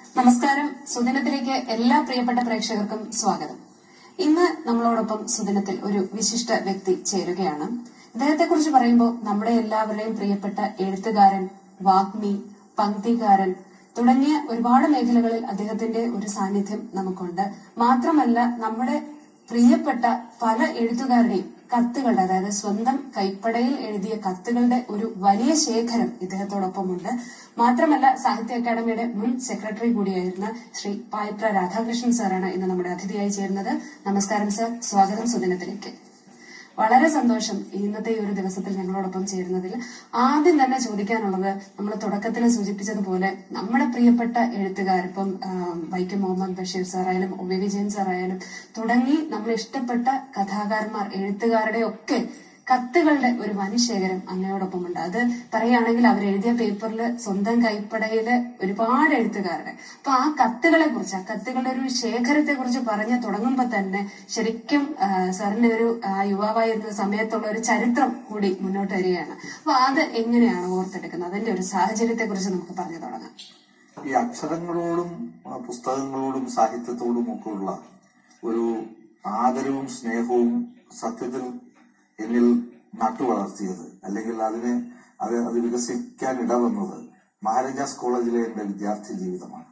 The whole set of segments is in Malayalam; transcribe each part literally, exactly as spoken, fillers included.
നമസ്കാരം. സുദിനത്തിലേക്ക് എല്ലാ പ്രിയപ്പെട്ട പ്രേക്ഷകർക്കും സ്വാഗതം. ഇന്ന് നമ്മളോടൊപ്പം സുദിനത്തിൽ ഒരു വിശിഷ്ട വ്യക്തി ചേരുകയാണ്. ഇദ്ദേഹത്തെ കുറിച്ച് പറയുമ്പോൾ നമ്മുടെ എല്ലാവരുടെയും പ്രിയപ്പെട്ട എഴുത്തുകാരൻ, വാഗ്മി, പങ്ക്തികാരൻ തുടങ്ങിയ ഒരുപാട് മേഖലകളിൽ അദ്ദേഹത്തിന്റെ ഒരു സാന്നിധ്യം നമുക്കുണ്ട്. മാത്രമല്ല നമ്മുടെ പ്രിയപ്പെട്ട പല എഴുത്തുകാരുടെയും കത്തുകളുടെ, അതായത് സ്വന്തം കൈപ്പടയിൽ എഴുതിയ കത്തുകളുടെ ഒരു വലിയ ശേഖരം ഇദ്ദേഹത്തോടൊപ്പമുണ്ട്. മാത്രമല്ല സാഹിത്യ അക്കാദമിയുടെ മുൻ സെക്രട്ടറി കൂടിയായിരുന്ന ശ്രീ പായിപ്ര രാധാകൃഷ്ണൻ സാറാണ് ഇന്ന് നമ്മുടെ അതിഥിയായി ചേരുന്നത്. നമസ്കാരം സർ, സ്വാഗതം സുദിനത്തിലേക്ക്. വളരെ സന്തോഷം ഇന്നത്തെ ഈ ഒരു ദിവസത്തിൽ ഞങ്ങളോടൊപ്പം ചേരുന്നതിൽ. ആദ്യം തന്നെ ചോദിക്കാനുള്ളത്, നമ്മൾ തുടക്കത്തിൽ സൂചിപ്പിച്ചതുപോലെ നമ്മുടെ പ്രിയപ്പെട്ട എഴുത്തുകാർ, ഇപ്പം വൈക്കം മുഹമ്മദ് ബഷീർ സാറായാലും ഒ വി വിജയൻ സാറായാലും തുടങ്ങി നമ്മൾ ഇഷ്ടപ്പെട്ട കഥാകാരന്മാർ, എഴുത്തുകാരുടെ ഒക്കെ കത്തുകളുടെ ഒരു വൻശേഖരം അങ്ങയോടൊപ്പമുണ്ട്. അത് പറയുകയാണെങ്കിൽ അവരെഴുതിയ പേപ്പറിൽ സ്വന്തം കൈപ്പടയില് ഒരുപാട് എഴുത്തുകാരുടെ, അപ്പൊ ആ കത്തുകളെ കുറിച്ച്, ആ കത്തുകളുടെ ഒരു ശേഖരത്തെ കുറിച്ച് പറഞ്ഞ് തുടങ്ങുമ്പോൾ തന്നെ ശരിക്കും സാറിന്റെ ഒരു യുവാവായിരുന്ന സമയത്തുള്ള ഒരു ചരിത്രം കൂടി മുന്നോട്ട് വരികയാണ്. അപ്പൊ അത് എങ്ങനെയാണ് ഓർത്തെടുക്കുന്നത്? അതിന്റെ ഒരു സാഹചര്യത്തെ കുറിച്ച് നമുക്ക് പറഞ്ഞു തുടങ്ങാം. ഈ അക്ഷരങ്ങളോടും പുസ്തകങ്ങളോടും സാഹിത്യത്തോടും ഒക്കെ ഉള്ള ഒരു ആദരവും സ്നേഹവും സത്യത്തിൽ എന്നിൽ നട്ടുവളർത്തിയത്, അല്ലെങ്കിൽ അതിനെ അത് അത് വികസിക്കാൻ ഇടവന്നത് മഹാരാജാസ് കോളേജിലെ എന്റെ വിദ്യാർത്ഥി ജീവിതമാണ്.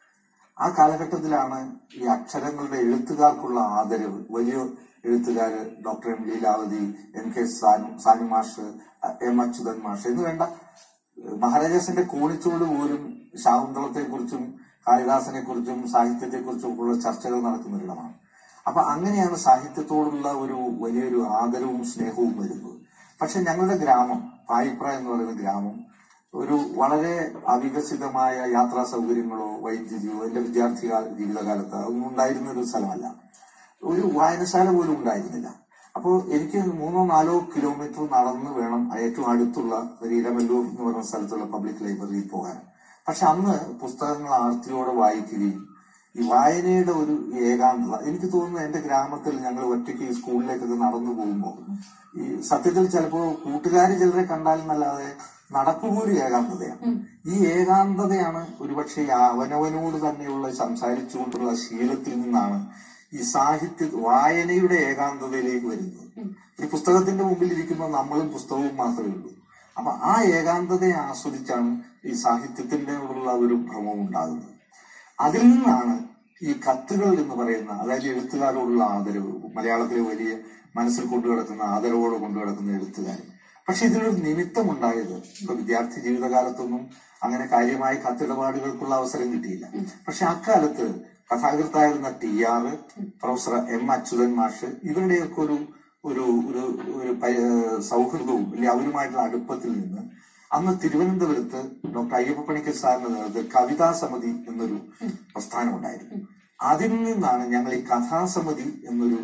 ആ കാലഘട്ടത്തിലാണ് ഈ അക്ഷരങ്ങളുടെ എഴുത്തുകാർക്കുള്ള ആദരവ്, വലിയ എഴുത്തുകാര് doctor M Leelavathi, N K Sanu മാഷ്, എം അച്യുതൻ മാഷ് എന്ന് വേണ്ട മഹാരാജാസിന്റെ കോണിച്ചോട് പോലും ശാകുന്തളത്തെ കുറിച്ചും കാളിദാസനെ കുറിച്ചും സാഹിത്യത്തെ കുറിച്ചും ഉള്ള ചർച്ചകൾ നടക്കുന്ന ഇടമാണ്. അപ്പൊ അങ്ങനെയാണ് സാഹിത്യത്തോടുള്ള ഒരു വലിയൊരു ആദരവും സ്നേഹവും വരുന്നത്. പക്ഷെ ഞങ്ങളുടെ ഗ്രാമം, പായിപ്ര എന്ന് പറയുന്ന ഗ്രാമം, ഒരു വളരെ അവികസിതമായ യാത്രാ സൗകര്യങ്ങളോ വൈദ്യുതിയോ എന്റെ വിദ്യാർത്ഥി ജീവിതകാലത്ത് അതൊന്നും ഉണ്ടായിരുന്ന ഒരു സ്ഥലമല്ല. ഒരു വായനശാല പോലും ഉണ്ടായിരുന്നില്ല. അപ്പോൾ എനിക്ക് മൂന്നോ നാലോ കിലോമീറ്റർ നടന്ന് വേണം ഏറ്റവും അടുത്തുള്ള രീരമല്ലൂർ എന്ന് പറയുന്ന സ്ഥലത്തുള്ള പബ്ലിക് ലൈബ്രറിയിൽ പോകാൻ. പക്ഷെ അന്ന് പുസ്തകങ്ങൾ ആർത്തിയോടെ വായിക്കുകയും ഈ വായനയുടെ ഒരു ഏകാന്തത, എനിക്ക് തോന്നുന്നു എന്റെ ഗ്രാമത്തിൽ ഞങ്ങൾ ഒറ്റയ്ക്ക് ഈ സ്കൂളിലേക്കൊക്കെ നടന്നു പോകുമ്പോൾ ഈ സത്യത്തിൽ ചിലപ്പോൾ കൂട്ടുകാർ ചിലരെ കണ്ടാലെന്നല്ലാതെ നടക്കുപോലും ഏകാന്തതയാണ്. ഈ ഏകാന്തതയാണ് ഒരുപക്ഷെ അവനവനോട് തന്നെയുള്ള സംസാരിച്ചുകൊണ്ടുള്ള ശീലത്തിൽ നിന്നാണ് ഈ സാഹിത്യ വായനയുടെ ഏകാന്തതയിലേക്ക് വരുന്നത്. ഈ പുസ്തകത്തിന്റെ മുമ്പിൽ ഇരിക്കുമ്പോൾ നമ്മളും പുസ്തകവും മാത്രമേ ഉള്ളൂ. അപ്പൊ ആ ഏകാന്തതയെ ആസ്വദിച്ചാണ് ഈ സാഹിത്യത്തിന്റെ ഉള്ള ഒരു ഭ്രമം ഉണ്ടാകുന്നത്. അതിൽ നിന്നാണ് ഈ കത്തുകൾ എന്ന് പറയുന്ന, അതായത് എഴുത്തുകാരോടുള്ള ആദരവ്, മലയാളത്തിലെ വലിയ മനസ്സിൽ കൊണ്ടുകിടക്കുന്ന ആദരവോട് കൊണ്ടുകിടക്കുന്ന എഴുത്തുകാർ. പക്ഷെ ഇതിനൊരു നിമിത്തമുണ്ടായത്, ഇപ്പൊ വിദ്യാർത്ഥി ജീവിതകാലത്തൊന്നും അങ്ങനെ കാര്യമായ കത്തിടപാടുകൾക്കുള്ള അവസരം കിട്ടിയില്ല. പക്ഷെ അക്കാലത്ത് കഥാകൃത്തായിരുന്ന T R, professor M Achuthan മാഷ്, ഇവരുടെയൊക്കെ ഒരു ഒരു ഒരു സൗഹൃദവും അല്ലെങ്കിൽ അവരുമായിട്ടുള്ള അടുപ്പത്തിൽ നിന്ന് അന്ന് തിരുവനന്തപുരത്ത് ഡോക്ടർ അയ്യപ്പ പണിക്കർ സാറിന്റെ നേതൃത്വത്തിൽ കവിതാ സമിതി എന്നൊരു പ്രസ്ഥാനം ഉണ്ടായിരുന്നു. അതിൽ നിന്നാണ് ഞങ്ങൾ ഈ കഥാസമിതി എന്നൊരു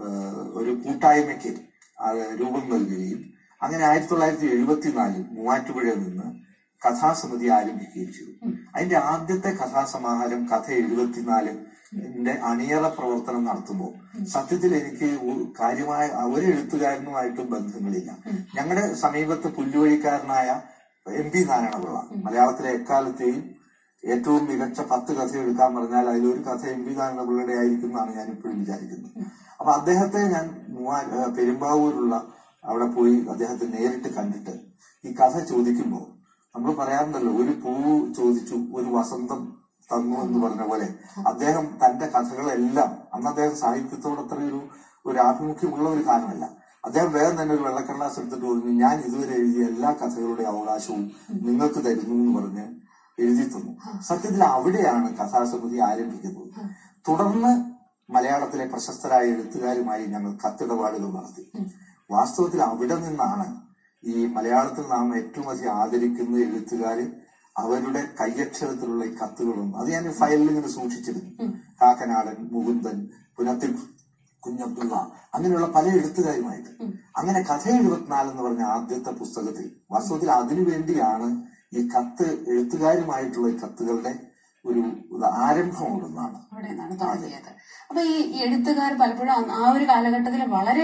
ഒരു കൂട്ടായ്മയ്ക്ക് രൂപം നൽകുകയും അങ്ങനെ ആയിരത്തി തൊള്ളായിരത്തി എഴുപത്തിനാലിൽ മൂവാറ്റുപുഴയിൽ നിന്ന് കഥാസമിതി ആരംഭിക്കുകയും ചെയ്തു. അതിന്റെ ആദ്യത്തെ കഥാസമാഹാരം കഥ എഴുപത്തിനാലിന്റെ അണിയറ പ്രവർത്തനം നടത്തുമ്പോൾ സത്യത്തിൽ എനിക്ക് കാര്യമായ ഒരു എഴുത്തുകാരനുമായിട്ടും ബന്ധങ്ങളില്ല. ഞങ്ങളുടെ സമീപത്ത് പുല്ലുവഴിക്കാരനായ എം പി നാരായണപിള്ള, മലയാളത്തിലെ എക്കാലത്തെയും ഏറ്റവും മികച്ച പത്ത് കഥ എടുക്കാൻ പറഞ്ഞാൽ അതിലൊരു കഥ എം പി നാരായണപിള്ളയുടെ ആയിരിക്കും എന്നാണ് ഞാൻ ഇപ്പോഴും വിചാരിക്കുന്നത്. അപ്പൊ അദ്ദേഹത്തെ ഞാൻ മൂവാ പെരുമ്പാവൂരുള്ള അവിടെ പോയി അദ്ദേഹത്തെ നേരിട്ട് കണ്ടിട്ട് ഈ കഥ ചോദിക്കുമ്പോൾ നമ്മൾ പറയാറുണ്ടല്ലോ, ഒരു പൂവ് ചോദിച്ചു ഒരു വസന്തം തന്നു എന്ന് പറഞ്ഞ പോലെ അദ്ദേഹം തന്റെ കഥകളെല്ലാം, അന്ന് അദ്ദേഹം സാഹിത്യത്തോട് അത്ര ഒരു ഒരു ആഭിമുഖ്യമുള്ള ഒരു കാരണമല്ല, അദ്ദേഹം വേറെ തന്നെ ഒരു വെള്ളക്കടലാസ് എടുത്തിട്ട് പറഞ്ഞു, ഞാൻ ഇതുവരെ എഴുതിയ എല്ലാ കഥകളുടെ അവകാശവും നിങ്ങൾക്ക് തരുന്നു എന്ന് പറഞ്ഞ് എഴുതി തന്നു. സത്യത്തിൽ അവിടെയാണ് കഥാസമിതി ആരംഭിക്കുന്നത്. തുടർന്ന് മലയാളത്തിലെ പ്രശസ്തരായ എഴുത്തുകാരുമായി ഞങ്ങൾ കത്തിടപാടുകൾ നടത്തി. വാസ്തവത്തിൽ അവിടെ നിന്നാണ് ഈ മലയാളത്തിൽ നാം ഏറ്റവും അധികം ആദരിക്കുന്ന എഴുത്തുകാര് അവരുടെ കയ്യക്ഷരത്തിലുള്ള ഈ കത്തുകളും, അത് ഞാൻ ഫയലിൽ ഇങ്ങനെ സൂക്ഷിച്ചിരുന്നു. കാക്കനാടൻ, മുകുന്ദൻ, പുനത്തിൽ കുഞ്ഞബ്ദുള്ള, അങ്ങനെയുള്ള പല എഴുത്തുകാരുമായിട്ട്. അങ്ങനെ കഥ എഴുപത്തിനാല് എന്ന് പറഞ്ഞ ആദ്യത്തെ പുസ്തകത്തിൽ വാസ്തവത്തിൽ അതിനു വേണ്ടിയാണ് ഈ കത്ത് എഴുത്തുകാരുമായിട്ടുള്ള ഈ കത്തുകളുടെ ഒരു ആരംഭം ഉണ്ടെന്നാണ് അവിടെ നിന്നാണ് തുടങ്ങിയത്. അപ്പൊ ഈ എഴുത്തുകാർ പലപ്പോഴും ആ ഒരു കാലഘട്ടത്തിൽ വളരെ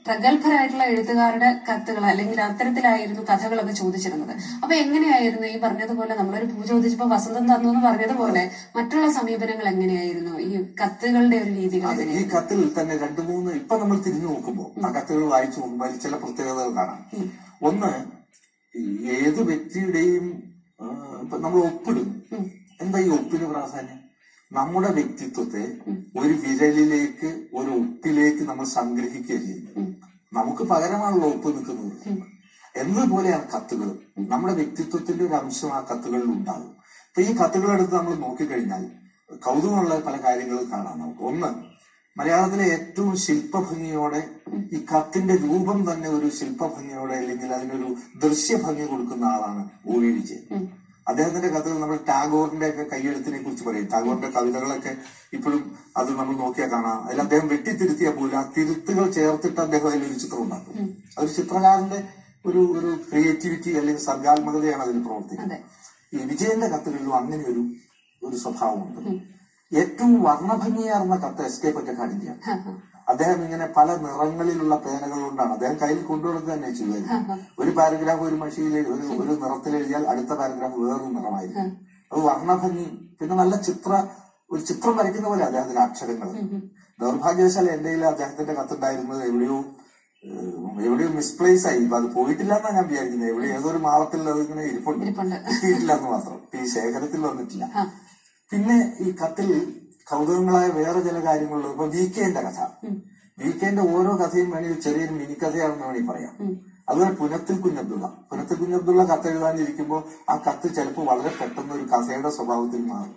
പ്രഗത്ഭരായിട്ടുള്ള എഴുത്തുകാരുടെ കത്തുകൾ അല്ലെങ്കിൽ അത്തരത്തിലായിരുന്നു കഥകളൊക്കെ ചോദിച്ചിരുന്നത്. അപ്പൊ എങ്ങനെയായിരുന്നു ഈ പറഞ്ഞതുപോലെ നമ്മളൊരു പൂ ചോദിച്ചപ്പോ വസന്തം തന്നു എന്ന് പറഞ്ഞതുപോലെ മറ്റുള്ള സമീപനങ്ങൾ എങ്ങനെയായിരുന്നു ഈ കത്തുകളുടെ ഒരു രീതികൾ? ഈ കത്തിൽ തന്നെ രണ്ടു മൂന്ന് ഇപ്പൊ നമ്മൾ തിരിഞ്ഞു നോക്കുമ്പോൾ ആ കത്തുകൾ വായിച്ചു നോക്കുമ്പോൾ അതിൽ ചില പ്രത്യേകതകൾ കാണാം. ഒന്ന്, ഏത് വ്യക്തിയുടെയും ഇപ്പൊ നമ്മൾ ഒപ്പിടും. എന്താ ഈ ഒപ്പിന് പ്രാധാന്യം? നമ്മുടെ വ്യക്തിത്വത്തെ ഒരു വിരലിലേക്ക് ഒരു ഒപ്പിലേക്ക് നമ്മൾ സംഗ്രഹിക്കുകയാണ് ചെയ്യുന്നത്. നമുക്ക് പകരമാണല്ലോ ഒപ്പ് നിൽക്കുന്നത്. എന്നതുപോലെയാണ് കത്തുകൾ. നമ്മുടെ വ്യക്തിത്വത്തിന്റെ ഒരു അംശം ആ കത്തുകളിൽ ഉണ്ടാകും. അപ്പൊ ഈ കത്തുകളെടുത്ത് നമ്മൾ നോക്കിക്കഴിഞ്ഞാൽ കൗതുകമുള്ള പല കാര്യങ്ങൾ കാണാം നമുക്ക്. ഒന്ന്, മലയാളത്തിലെ ഏറ്റവും ശില്പഭംഗിയോടെ ഈ കത്തിന്റെ രൂപം തന്നെ ഒരു ശില്പഭംഗിയോടെ അല്ലെങ്കിൽ അതിനൊരു ദൃശ്യഭംഗി കൊടുക്കുന്ന ആളാണ് ഒ വി വിജയൻ. അദ്ദേഹത്തിന്റെ കഥകൾ നമ്മൾ ടാഗോറിന്റെ ഒക്കെ കയ്യെഴുത്തിനെ കുറിച്ച് പറയും. ടാഗോറിന്റെ കവിതകളൊക്കെ ഇപ്പോഴും അത് നമ്മൾ നോക്കിയാൽ കാണാം. അതിൽ അദ്ദേഹം വെട്ടിത്തിരുത്തിയാൽ പോലും ആ തിരുത്തുകൾ ചേർത്തിട്ട് അദ്ദേഹം അതിലൊരു ചിത്രം ഉണ്ടാക്കും. അതൊരു ചിത്രകാരന്റെ ഒരു ഒരു ക്രിയേറ്റിവിറ്റി അല്ലെങ്കിൽ സർഗാത്മകതയാണ് അതിൽ പ്രവർത്തിക്കുന്നത്. ഈ വിജയന്റെ കത്തുകളിലും അങ്ങനെ ഒരു ഒരു സ്വഭാവമുണ്ട്. ഏറ്റവും വർണ്ണഭംഗിയാർന്ന കത്ത് എസ്കേപ്പ് ഒറ്റക്കാടിന്റെയാണ്. അദ്ദേഹം ഇങ്ങനെ പല നിറങ്ങളിലുള്ള പേനകൾ കൊണ്ടാണ് അദ്ദേഹം കയ്യിൽ കൊണ്ടുകൊടുക്കുക തന്നെ ചെയ്യുമായിരുന്നു. ഒരു പാരഗ്രാഫ് ഒരു മഷിയിൽ ഒരു ഒരു നിറത്തിൽ എഴുതിയാൽ അടുത്ത പാരഗ്രാഫ് വേറൊരു നിറമായിരുന്നു. അത് വർണ്ണഭംഗി. പിന്നെ നല്ല ചിത്ര ഒരു ചിത്രം വരയ്ക്കുന്ന പോലെ അദ്ദേഹത്തിന്റെ അക്ഷരങ്ങൾ. ദൗർഭാഗ്യവശാൽ എന്റെ കയ്യിൽ അദ്ദേഹത്തിന്റെ കത്തുണ്ടായിരുന്നത് എവിടെയോ എവിടെയോ മിസ്പ്ലേസ് ആയി. ഇപ്പൊ അത് പോയിട്ടില്ല എന്നാണ് ഞാൻ വിചാരിക്കുന്നത്. എവിടെ ഏതൊരു മാളത്തിൽ അത് ഇങ്ങനെ ഇരിപ്പുണ്ട്, കിട്ടിയിട്ടില്ല എന്ന് മാത്രം. ഈ ശേഖരത്തിൽ വന്നിട്ടില്ല. പിന്നെ ഈ കത്തിൽ കൗതുകങ്ങളായ വേറെ ചില കാര്യങ്ങളുള്ളത്. ഇപ്പൊ വി കെന്റെ കഥ, വി കെന്റെ ഓരോ കഥയും വേണമെങ്കിൽ ചെറിയൊരു മിനി കഥയാണെന്ന് വേണമെങ്കിൽ പറയാം. അതുപോലെ പുനത്തിൽ കുഞ്ഞബ്ദുള്ള പുനത്തിൽ കുഞ്ഞബ്ദുള്ള കത്ത് എഴുതാനിരിക്കുമ്പോൾ ആ കത്ത് ചിലപ്പോൾ വളരെ പെട്ടെന്ന് ഒരു കഥയുടെ സ്വഭാവത്തിൽ മാറും.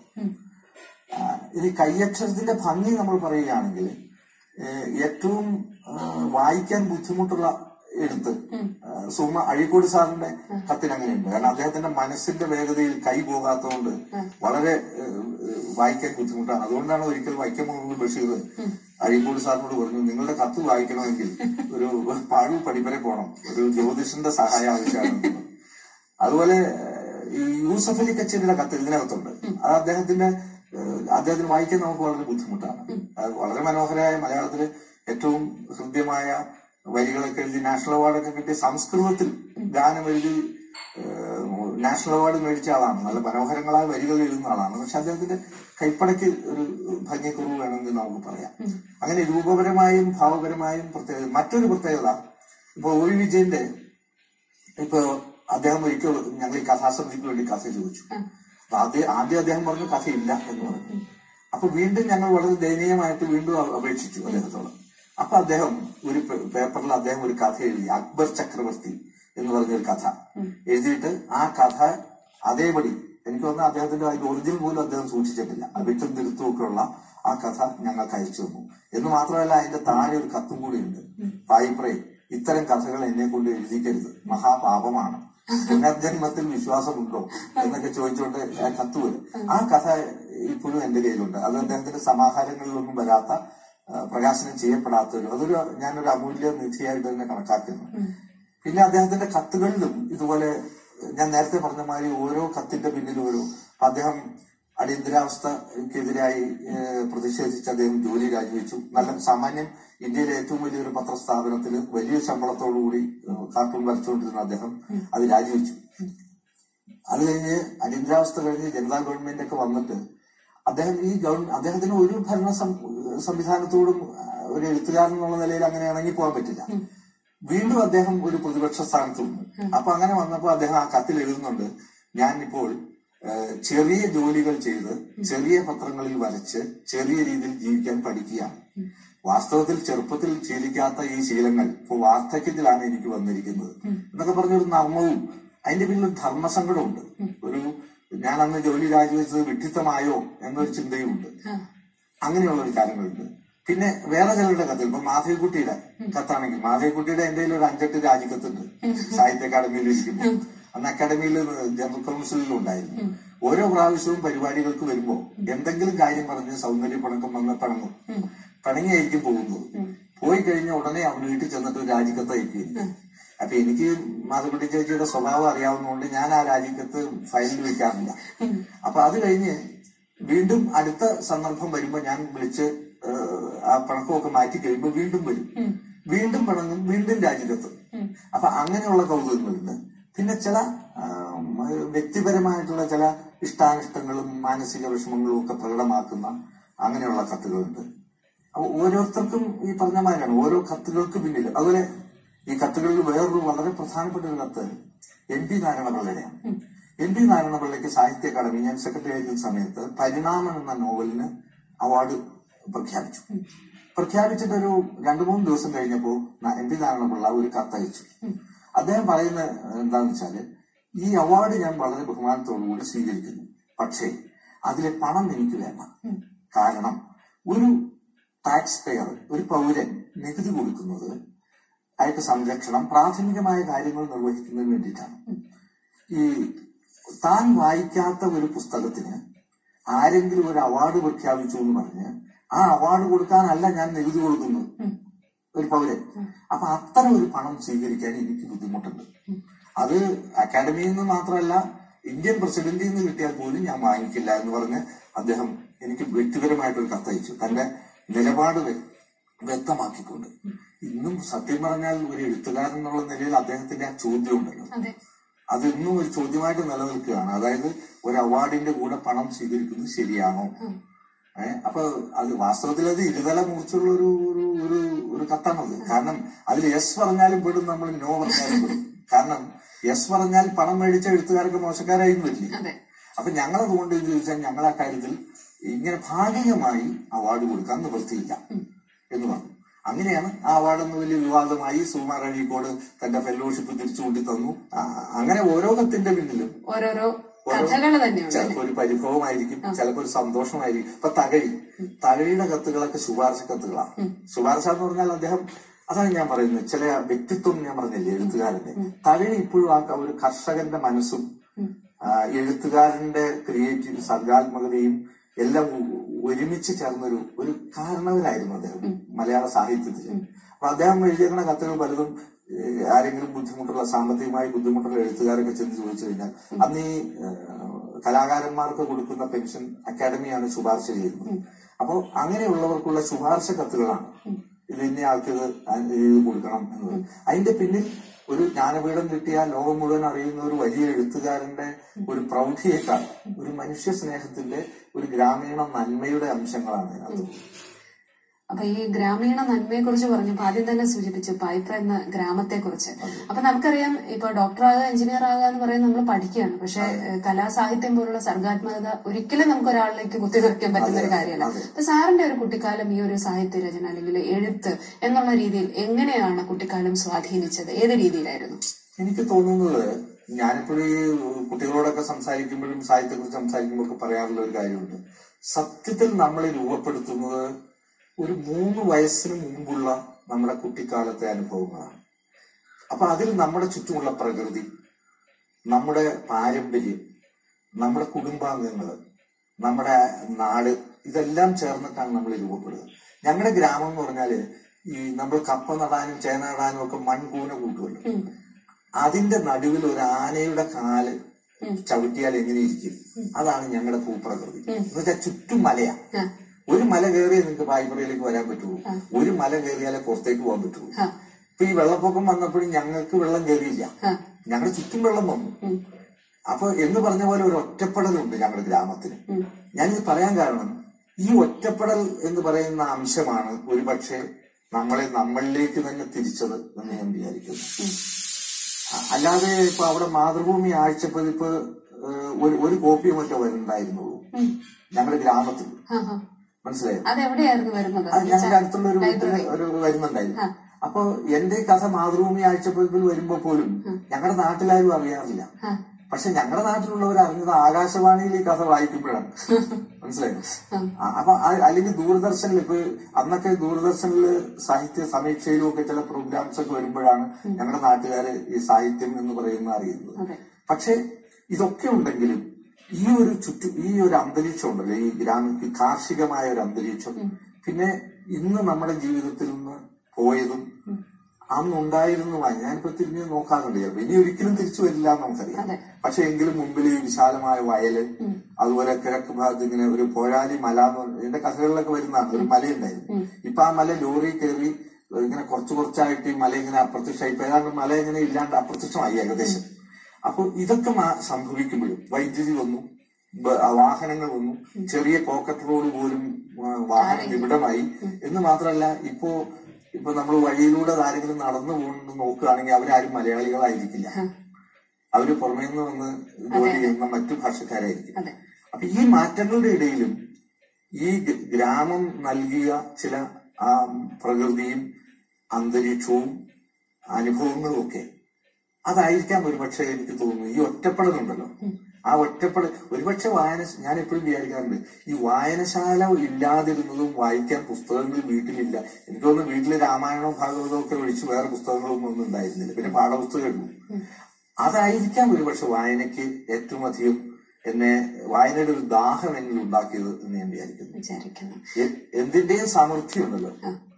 ഇനി കയ്യക്ഷരത്തിന്റെ ഭംഗി നമ്മൾ പറയുകയാണെങ്കിൽ ഏറ്റവും വായിക്കാൻ ബുദ്ധിമുട്ടുള്ള എഴുത്ത് സുമ അഴീക്കോട് സാറിന്റെ കത്തിന് അങ്ങനെയുണ്ട്. കാരണം അദ്ദേഹത്തിന്റെ മനസ്സിന്റെ വേഗതയിൽ കൈ പോകാത്തതുകൊണ്ട് വളരെ വായിക്കാൻ ബുദ്ധിമുട്ടാണ്. അതുകൊണ്ടാണ് ഒരിക്കൽ വൈക്കം മുഹമ്മദ് ബഷീർ അഴീക്കോട് സാറിനോട് പറഞ്ഞു, നിങ്ങളുടെ കത്ത് വായിക്കണമെങ്കിൽ ഒരു പാഴു പഠിപ്പരെ പോകണം, ഒരു ജ്യോതിഷന്റെ സഹായം ആവശ്യമാണ്. അതുപോലെ ഈ യൂസഫ് അലി കച്ചേരിയുടെ കത്ത് ഇതിനകത്തുണ്ട്. അത് അദ്ദേഹത്തിന്റെ അദ്ദേഹത്തിന് വായിക്കാൻ നമുക്ക് വളരെ ബുദ്ധിമുട്ടാണ്. വളരെ മനോഹരമായ മലയാളത്തില് ഏറ്റവും ഹൃദ്യമായ വരികളൊക്കെ എഴുതി നാഷണൽ അവാർഡൊക്കെ കിട്ടിയ സംസ്കൃതത്തിൽ ഗാനം എഴുതി നാഷണൽ അവാർഡ് മേടിച്ച ആളാണ്. നല്ല മനോഹരങ്ങളായ വരികൾ എഴുതുന്ന ആളാണ്. പക്ഷെ അദ്ദേഹത്തിന്റെ കൈപ്പടയ്ക്ക് ഒരു ഭംഗിക്കുറവ് വേണമെങ്കിൽ നമുക്ക് പറയാം. അങ്ങനെ രൂപപരമായും ഭാവപരമായും പ്രത്യേകത. മറ്റൊരു പ്രത്യേകത, ഇപ്പൊ ഒ വി വിജയന്റെ ഇപ്പൊ അദ്ദേഹം ഒരിക്കൽ ഞങ്ങൾ ഈ കഥാസമിതിക്ക് വേണ്ടി കഥ ചോദിച്ചു. അപ്പൊ ആദ്യം ആദ്യം അദ്ദേഹം പറഞ്ഞു കഥയില്ല എന്ന് പറഞ്ഞു. അപ്പൊ വീണ്ടും ഞങ്ങൾ വളരെ ദയനീയമായിട്ട് വീണ്ടും അപേക്ഷിച്ചു അദ്ദേഹത്തോട്. അപ്പൊ അദ്ദേഹം ഒരു പേപ്പറിൽ അദ്ദേഹം ഒരു കഥ എഴുതി, അക്ബർ ചക്രവർത്തി എന്ന് പറഞ്ഞൊരു കഥ എഴുതിയിട്ട് ആ കഥ അതേപടി എനിക്ക് തോന്നുന്നു അദ്ദേഹത്തിന്റെ അതിന്റെ ഒറിജിനൽ പോലും അദ്ദേഹം സൂക്ഷിച്ചിട്ടില്ല. അവിറ്റും തിരുത്തും ഒക്കെ ഉള്ള ആ കഥ ഞങ്ങൾക്ക് അയച്ചു തന്നു. എന്ന് മാത്രമല്ല അതിന്റെ താഴെ ഒരു കത്തും കൂടി ഉണ്ട്. പായിപ്രേ, ഇത്തരം കഥകൾ എന്നെ കൊണ്ട് എഴുതിക്കരുത്, മഹാപാപമാണ്, പുനർജന്മത്തിൽ വിശ്വാസമുണ്ടോ എന്നൊക്കെ ചോദിച്ചുകൊണ്ട് ആ കത്ത് വരും. ആ കഥ ഇപ്പോഴും എന്റെ കയ്യിലുണ്ട്. അത് അദ്ദേഹത്തിന്റെ സമാഹാരങ്ങളിലൊന്നും വരാത്ത, പ്രകാശനം ചെയ്യപ്പെടാത്ത ഒരു അതൊരു ഞാനൊരു അമൂല്യ നിധിയായിട്ട് തന്നെ കണക്കാക്കുന്നു. പിന്നെ അദ്ദേഹത്തിന്റെ കത്തുകളിലും ഇതുപോലെ ഞാൻ നേരത്തെ പറഞ്ഞ മാതിരി ഓരോ കത്തിന്റെ പിന്നിലും ഒരു അദ്ദേഹം അടിയന്തരാവസ്ഥക്കെതിരായി പ്രതിഷേധിച്ച് അദ്ദേഹം ജോലി രാജിവെച്ചു. നല്ല സാമാന്യം ഇന്ത്യയിലെ ഏറ്റവും വലിയൊരു പത്രസ്ഥാപനത്തിൽ വലിയ ശമ്പളത്തോടുകൂടി കാർട്ടൂൺ വരച്ചുകൊണ്ടിരുന്ന അദ്ദേഹം അത് രാജിവെച്ചു. അത് കഴിഞ്ഞ് അടിയന്തരാവസ്ഥ കഴിഞ്ഞ് ജനതാ ഗവൺമെന്റ് ഒക്കെ വന്നിട്ട് അദ്ദേഹം ഈ ഗവൺമെന്റ് അദ്ദേഹത്തിന് ഒരു ഭരണ സംവിധാനത്തോടും ഒരു എഴുത്തുകാരൻ എന്നുള്ള നിലയിൽ അങ്ങനെ ഇണങ്ങി പോകാൻ പറ്റില്ല. വീണ്ടും അദ്ദേഹം ഒരു പ്രതിപക്ഷ സ്ഥാനത്ത് വന്നു. അപ്പൊ അങ്ങനെ വന്നപ്പോ അദ്ദേഹം ആ കത്തിൽ എഴുതുന്നുണ്ട്, ഞാൻ ഇപ്പോൾ ചെറിയ ജോലികൾ ചെയ്ത് ചെറിയ പത്രങ്ങളിൽ വരച്ച് ചെറിയ രീതിയിൽ ജീവിക്കാൻ പഠിക്കുകയാണ്. വാസ്തവത്തിൽ ചെറുപ്പത്തിൽ ശീലിക്കാത്ത ഈ ശീലങ്ങൾ ഇപ്പൊ വാർദ്ധക്യത്തിലാണ് എനിക്ക് വന്നിരിക്കുന്നത് എന്നൊക്കെ പറഞ്ഞൊരു നർമ്മവും അതിന്റെ പിന്നിൽ ഒരു ധർമ്മസങ്കടമുണ്ട്. ഒരു ഞാൻ അന്ന് ജോലി രാജിവെച്ചത് വിഡ്ഢിത്തമായോ എന്നൊരു ചിന്തയുമുണ്ട്. അങ്ങനെയുള്ള ഒരു കാര്യങ്ങളുണ്ട്. പിന്നെ വേറെ ചിലരുടെ കത്തിൽ ഇപ്പൊ മാധവിക്കുട്ടിയുടെ കത്താണെങ്കിൽ മാധവിക്കുട്ടിയുടെ എന്റെ ഒരു അഞ്ചെട്ട് രാജിക്കത്തുണ്ട് സാഹിത്യ അക്കാദമിയിൽ ഇരിക്കുമ്പോൾ. അന്ന് അക്കാദമിയിൽ ജനറൽ കൗൺസിലിലും ഉണ്ടായിരുന്നു. ഓരോ പ്രാവശ്യവും പരിപാടികൾക്ക് വരുമ്പോ എന്തെങ്കിലും കാര്യം പറഞ്ഞ് സൗന്ദര്യ പണക്കം വന്ന് പണങ്ങും പണങ്ങിയായിരിക്കും പോകുന്നത്. പോയി കഴിഞ്ഞ ഉടനെ അവൻ വീട്ടിൽ ചെന്നിട്ട് രാജിക്കത്ത് അയക്കുകയും. അപ്പൊ എനിക്ക് മാധവിക്കുട്ടി ചേച്ചിയുടെ സ്വഭാവം അറിയാവുന്നതുകൊണ്ട് ഞാൻ ആ രാജിക്കത്ത് ഫയലിൽ വെക്കാറില്ല. അപ്പൊ അത് കഴിഞ്ഞ് വീണ്ടും അടുത്ത സന്ദർഭം വരുമ്പോ ഞാൻ വിളിച്ച് ആ പണക്കമൊക്കെ മാറ്റി കഴിയുമ്പോൾ വീണ്ടും വരും. വീണ്ടും പിണങ്ങും, വീണ്ടും രാജിക്കത്തും. അപ്പൊ അങ്ങനെയുള്ള കൗതുകങ്ങളുണ്ട്. പിന്നെ ചില വ്യക്തിപരമായിട്ടുള്ള ചില ഇഷ്ടാനിഷ്ടങ്ങളും മാനസിക വിഷമങ്ങളും ഒക്കെ പ്രകടമാക്കുന്ന അങ്ങനെയുള്ള കത്തുകളുണ്ട്. അപ്പൊ ഓരോരുത്തർക്കും ഈ പറഞ്ഞ മാതിരിയാണ് ഓരോ കത്തുകൾക്ക് പിന്നിൽ. അതുപോലെ ഈ കത്തുകളിൽ വേറൊരു വളരെ പ്രധാനപ്പെട്ട ഒരു കത്ത് എൻ പി നാരായണപിള്ളയുടെയാണ്. എൻ പി നാരായണപിള്ളയ്ക്ക് സാഹിത്യ അക്കാദമി, ഞാൻ സെക്രട്ടറി ആയിരിക്കുന്ന സമയത്ത് പരിണാമം എന്ന നോവലിന് അവാർഡ് പ്രഖ്യാപിച്ചു. പ്രഖ്യാപിച്ചിട്ടൊരു രണ്ടു മൂന്ന് ദിവസം കഴിഞ്ഞപ്പോ എൻ പി നാരായണപിള്ള ഒരു കത്തയച്ചു. അദ്ദേഹം പറയുന്നത് എന്താണെന്ന് വെച്ചാല്, ഈ അവാർഡ് ഞാൻ വളരെ ബഹുമാനത്തോടുകൂടി സ്വീകരിക്കുന്നു, പക്ഷേ അതിലെ പണം എനിക്ക് വേണ്ട. കാരണം ഒരു ടാക്സ് പെയർ, ഒരു പൗരൻ നികുതി കൊടുക്കുന്നത് അയാൾക്ക് സംരക്ഷണം, പ്രാഥമികമായ കാര്യങ്ങൾ നിർവഹിക്കുന്നതിന് വേണ്ടിയിട്ടാണ്. ഈ താൻ വായിക്കാത്ത ഒരു പുസ്തകത്തിന് ആരെങ്കിലും ഒരു അവാർഡ് പ്രഖ്യാപിച്ചു എന്ന് പറഞ്ഞ് ആ അവാർഡ് കൊടുക്കാനല്ല ഞാൻ നികുതി കൊടുക്കുന്നത്, ഒരു പൗരൻ. അപ്പൊ അത്തരം ഒരു പണം സ്വീകരിക്കാൻ എനിക്ക് ബുദ്ധിമുട്ടുണ്ട്. അത് അക്കാഡമിയിൽ നിന്ന് മാത്രമല്ല, ഇന്ത്യൻ പ്രസിഡന്റിൽ നിന്ന് കിട്ടിയാൽ പോലും ഞാൻ വാങ്ങിക്കില്ല എന്ന് പറഞ്ഞ് അദ്ദേഹം എനിക്ക് വ്യക്തിപരമായിട്ടൊരു കത്തയച്ചു, തന്റെ നിലപാട് വ്യക്തമാക്കിക്കൊണ്ട്. ഇന്നും സത്യം പറഞ്ഞാൽ ഒരു എഴുത്തുകാരൻ എന്നുള്ള നിലയിൽ അദ്ദേഹത്തിന്റെ ആ ചോദ്യം ഉണ്ടല്ലോ, അത് ഇന്നും ഒരു ചോദ്യമായിട്ട് നിലനിൽക്കുകയാണ്. അതായത് ഒരു അവാർഡിന്റെ കൂടെ പണം സ്വീകരിക്കുന്നത് ശരിയാണോ? ഏഹ് അപ്പൊ അത് വാസ്തവത്തിൽ അത് ഇരുതല മൂർച്ചുള്ള ഒരു ഒരു ഒരു കത്താണത്. കാരണം അതിൽ യെസ് പറഞ്ഞാലും പെടും, നമ്മൾ നോ പറഞ്ഞാലും പെടും. കാരണം യെസ് പറഞ്ഞാൽ പണം മേടിച്ച എഴുത്തുകാർക്ക് മോശക്കാരായിരുന്നു വരില്ല. അപ്പൊ ഞങ്ങളതുകൊണ്ട് എന്ന് ചോദിച്ചാൽ ഞങ്ങൾ ആ കാര്യത്തിൽ ഇങ്ങനെ ഭാഗികമായി അവാർഡ് കൊടുക്കാൻ നിവൃത്തിയില്ല എന്ന് പറഞ്ഞു. അങ്ങനെയാണ് ആ അവാർഡെന്ന് വലിയ വിവാദമായി. സുകുമാർ അഴീക്കോട് തന്റെ ഫെലോഷിപ്പ് തിരിച്ചു കൂട്ടി തന്നു. അങ്ങനെ ഓരോ കത്തിന്റെ പിന്നിലും ഓരോരോ ചിലപ്പോ ഒരു പരിഭവമായിരിക്കും, ചിലപ്പോ ഒരു സന്തോഷമായിരിക്കും. ഇപ്പൊ തകഴി തകഴിയുടെ കത്തുകളൊക്കെ ശുപാർശ കത്തുകളാണ്. ശുപാർശ എന്ന് പറഞ്ഞാൽ അദ്ദേഹം, അതാണ് ഞാൻ പറയുന്നത്, ചില വ്യക്തിത്വം ഞാൻ പറഞ്ഞില്ലേ എഴുത്തുകാരന്റെ. തകഴി ഇപ്പോഴും ആ ഒരു കർഷകന്റെ മനസ്സും എഴുത്തുകാരന്റെ ക്രിയേറ്റീവ് സർഗാത്മകതയും എല്ലാം ഒരുമിച്ച് ചേർന്നൊരു ഒരു കാരണവരായിരുന്നു അദ്ദേഹം മലയാള സാഹിത്യത്തിൽ. അപ്പൊ അദ്ദേഹം എഴുതിയിരുന്ന കത്തുകൾ പലതും ആരെങ്കിലും ബുദ്ധിമുട്ടുള്ള, സാമ്പത്തികമായി ബുദ്ധിമുട്ടുള്ള എഴുത്തുകാരൊക്കെ ചെന്ന് ചോദിച്ചു കഴിഞ്ഞാൽ അന്ന് ഈ കലാകാരന്മാർക്ക് കൊടുക്കുന്ന പെൻഷൻ അക്കാദമിയാണ് ശുപാർശ ചെയ്യുന്നത്. അപ്പോൾ അങ്ങനെയുള്ളവർക്കുള്ള ശുപാർശ കത്തുകളാണ് ഇത് ഇന്ന ആൾക്ക് ഇത് എഴുതി കൊടുക്കണം എന്നത്. അതിന്റെ പിന്നിൽ ഒരു ജ്ഞാനപീഠം കിട്ടിയ ലോകം മുഴുവൻ അറിയുന്ന ഒരു വലിയ എഴുത്തുകാരന്റെ ഒരു പ്രൗഢിയേക്കാൾ ഒരു മനുഷ്യ സ്നേഹത്തിന്റെ ഒരു ഗ്രാമീണ നന്മയുടെ അംശങ്ങളാണ് അതിനകത്ത്. അപ്പൊ ഈ ഗ്രാമീണ നന്മയെ കുറിച്ച് പറഞ്ഞപ്പോ ആദ്യം തന്നെ സൂചിപ്പിച്ചു പൈപ്ര എന്ന ഗ്രാമത്തെ കുറിച്ച്. അപ്പൊ നമുക്കറിയാം, ഇപ്പൊ ഡോക്ടർ ആകുക, എഞ്ചിനീയർ ആകുക എന്ന് പറയുന്നത് നമ്മൾ പഠിക്കുകയാണ്. പക്ഷെ കലാസാഹിത്യം പോലുള്ള സർഗാത്മകത ഒരിക്കലും നമുക്ക് ഒരാളിലേക്ക് കുത്തിനിറക്കാൻ പറ്റുന്ന ഒരു കാര്യമല്ല. അപ്പൊ സാറിന്റെ ഒരു കുട്ടിക്കാലം ഈ ഒരു സാഹിത്യ രചന അല്ലെങ്കിൽ എഴുത്ത് എന്നുള്ള രീതിയിൽ എങ്ങനെയാണ് കുട്ടിക്കാലം സ്വാധീനിച്ചത്? ഏത് രീതിയിലായിരുന്നു? എനിക്ക് തോന്നുന്നത്, ഞാനിപ്പോഴും ഈ കുട്ടികളോടൊക്കെ സംസാരിക്കുമ്പോഴും സാഹിത്യത്തെക്കുറിച്ച് സംസാരിക്കുമ്പോൾ ഒക്കെ പറയാറുള്ള ഒരു കാര്യമുണ്ട്. സത്യത്തിൽ നമ്മളെ രൂപപ്പെടുത്തുന്നത് ഒരു മൂന്ന് വയസ്സിന് മുമ്പുള്ള നമ്മുടെ കുട്ടിക്കാലത്തെ അനുഭവങ്ങളാണ്. അപ്പൊ അതിൽ നമ്മുടെ ചുറ്റുമുള്ള പ്രകൃതി, നമ്മുടെ പാരമ്പര്യം, നമ്മുടെ കുടുംബാംഗങ്ങള്, നമ്മുടെ നാട്, ഇതെല്ലാം ചേർന്നിട്ടാണ് നമ്മൾ രൂപപ്പെടുക. ഞങ്ങളുടെ ഗ്രാമം എന്ന് പറഞ്ഞാല് ഈ നമ്മൾ കപ്പ നടാനും ചേന നടാനും ഒക്കെ മൺകൂന കൂട്ടുമല്ലോ, അതിന്റെ നടുവിൽ ഒരു ആനയുടെ കാല് ചവിട്ടിയാൽ എങ്ങനെ ഇരിക്കും? അതാണ് ഞങ്ങളുടെ ഭൂപ്രകൃതി. എന്ന് വെച്ചാൽ ചുറ്റും മലയാ. ഒരു മല കയറിയാൽ നിങ്ങൾക്ക് പായ്പറയിലേക്ക് വരാൻ പറ്റുമോ? ഒരു മല കയറിയാലേ പുറത്തേക്ക് പോകാൻ പറ്റുമോ? ഇപ്പൊ ഈ വെള്ളപ്പൊക്കം വന്നപ്പോഴും ഞങ്ങൾക്ക് വെള്ളം കയറിയില്ല, ഞങ്ങളുടെ ചുറ്റും വെള്ളം വന്നു. അപ്പൊ എന്ന് പറഞ്ഞ പോലെ ഒരു ഒറ്റപ്പെടലുണ്ട് ഞങ്ങളുടെ ഗ്രാമത്തിന്. ഞാനിത് പറയാൻ കാരണം, ഈ ഒറ്റപ്പെടൽ എന്ന് പറയുന്ന അംശമാണ് ഒരുപക്ഷെ നമ്മളെ നമ്മളിലേക്ക് തന്നെ തിരിച്ചത് എന്ന് ഞാൻ വിചാരിക്കുന്നു. അല്ലാതെ ഇപ്പൊ അവിടെ മാതൃഭൂമി ആഴ്ചപ്പതിപ്പ് ഒരു ഒരു കോപ്പിയോ മറ്റോ വരുന്നുണ്ടായിരുന്നുള്ളൂ ഞങ്ങളുടെ ഗ്രാമത്തിൽ. മനസ്സിലായോ? അത് ഞങ്ങളുടെ അടുത്തുള്ള ഒരു ഒരു വരുന്നുണ്ടായിരുന്നു. അപ്പൊ എന്റെ കഥ മാതൃഭൂമി ആഴ്ചപ്പതിപ്പിൽ വരുമ്പോ പോലും ഞങ്ങളുടെ നാട്ടിലാരും അറിയാറില്ല. പക്ഷെ ഞങ്ങളുടെ നാട്ടിലുള്ളവർ അറിഞ്ഞത് ആകാശവാണിയിൽ ഈ കഥ വായിക്കുമ്പോഴാണ്. മനസ്സിലായോ? അപ്പൊ അല്ലെങ്കിൽ ദൂരദർശനിൽ, ഇപ്പൊ അന്നൊക്കെ ദൂരദർശനില് സാഹിത്യ സമീക്ഷയിലും ഒക്കെ ചില പ്രോഗ്രാംസ് ഒക്കെ വരുമ്പോഴാണ് ഞങ്ങളുടെ നാട്ടുകാര് ഈ സാഹിത്യം എന്ന് പറയുന്നത് അറിയുന്നത്. പക്ഷെ ഇതൊക്കെ ഉണ്ടെങ്കിലും ഈ ഒരു ചുറ്റു ഈ ഒരു അന്തരീക്ഷം ഉണ്ടല്ലോ, ഈ ഗ്രാമത്തിൽ കാർഷികമായ ഒരു അന്തരീക്ഷം, പിന്നെ ഇന്ന് നമ്മുടെ ജീവിതത്തിൽ നിന്ന് പോയതും അന്നുണ്ടായിരുന്നുമായി ഞാനിപ്പോ തിരിഞ്ഞ് നോക്കാറുണ്ട്. ചിലപ്പോ ഇനി ഒരിക്കലും തിരിച്ചു വരില്ല എന്ന് നമുക്കറിയാം. പക്ഷെ എങ്കിലും മുമ്പിൽ ഈ വിശാലമായ വയല്, അതുപോലെ കിഴക്ക് ഭാഗത്ത് ഇങ്ങനെ ഒരു പോരാലി മല എന്ന് എന്റെ കഥകളിലൊക്കെ വരുന്നതാണ്. ഒരു മലയുണ്ടായിരുന്നു. ഇപ്പൊ ആ മല ലോറി കയറി ഇങ്ങനെ കുറച്ചു കുറച്ചായിട്ട് ഈ മല ഇങ്ങനെ അപ്രത്യക്ഷമായി, ഇപ്പൊ ഏതാണ്ട് മല ഇങ്ങനെ ഇല്ലാണ്ട് അപ്രത്യക്ഷമായി ഏകദേശം. അപ്പോൾ ഇതൊക്കെ സംഭവിക്കുമ്പോഴും വൈദ്യുതി വന്നു, വാഹനങ്ങൾ വന്നു, ചെറിയ പോക്കറ്റ് റോഡ് പോലും വാഹന നിബിഡമായി എന്ന് മാത്രമല്ല, ഇപ്പോ ഇപ്പൊ നമ്മൾ വഴിയിലൂടെ ആരെങ്കിലും നടന്നു പോകുന്നത് നോക്കുകയാണെങ്കിൽ അവരാരും മലയാളികളായിരിക്കില്ല, അവര് പുറമേ നിന്ന് വന്ന് ജോലി ചെയ്യുന്ന മറ്റു ഭാഷക്കാരായിരിക്കും. അപ്പൊ ഈ മാറ്റങ്ങളുടെ ഇടയിലും ഈ ഗ്രാമം നൽകിയ ചില ആ പ്രകൃതിയും അന്തരീക്ഷവും അനുഭവങ്ങളും ഒക്കെ അതായിരിക്കാം ഒരുപക്ഷെ എനിക്ക് തോന്നുന്നു. ഈ ഒറ്റപ്പെടലുണ്ടല്ലോ, ആ ഒറ്റപ്പെടൽ ഒരുപക്ഷെ വായന, ഞാൻ എപ്പോഴും വിചാരിക്കാറുണ്ട്, ഈ വായനശാല ഇല്ലാതിരുന്നതും വായിക്കാൻ പുസ്തകങ്ങൾ വീട്ടിലില്ല. എനിക്ക് തോന്നുന്നു വീട്ടില് രാമായണവും ഭാഗവതവും ഒക്കെ ഒഴിച്ച് വേറെ പുസ്തകങ്ങളൊന്നും ഒന്നും ഉണ്ടായിരുന്നില്ല. പിന്നെ പാഠപുസ്തകങ്ങൾ, അതായിരിക്കാം ഒരുപക്ഷെ വായനയ്ക്ക് ഏറ്റവും അധികം എന്നെ വായനയുടെ ഒരു ദാഹം എന്നിൽ ഉണ്ടാക്കിയത് എന്ന് ഞാൻ വിചാരിക്കുന്നു. എന്തിന്റെയും സമൃദ്ധി ഉണ്ടല്ലോ,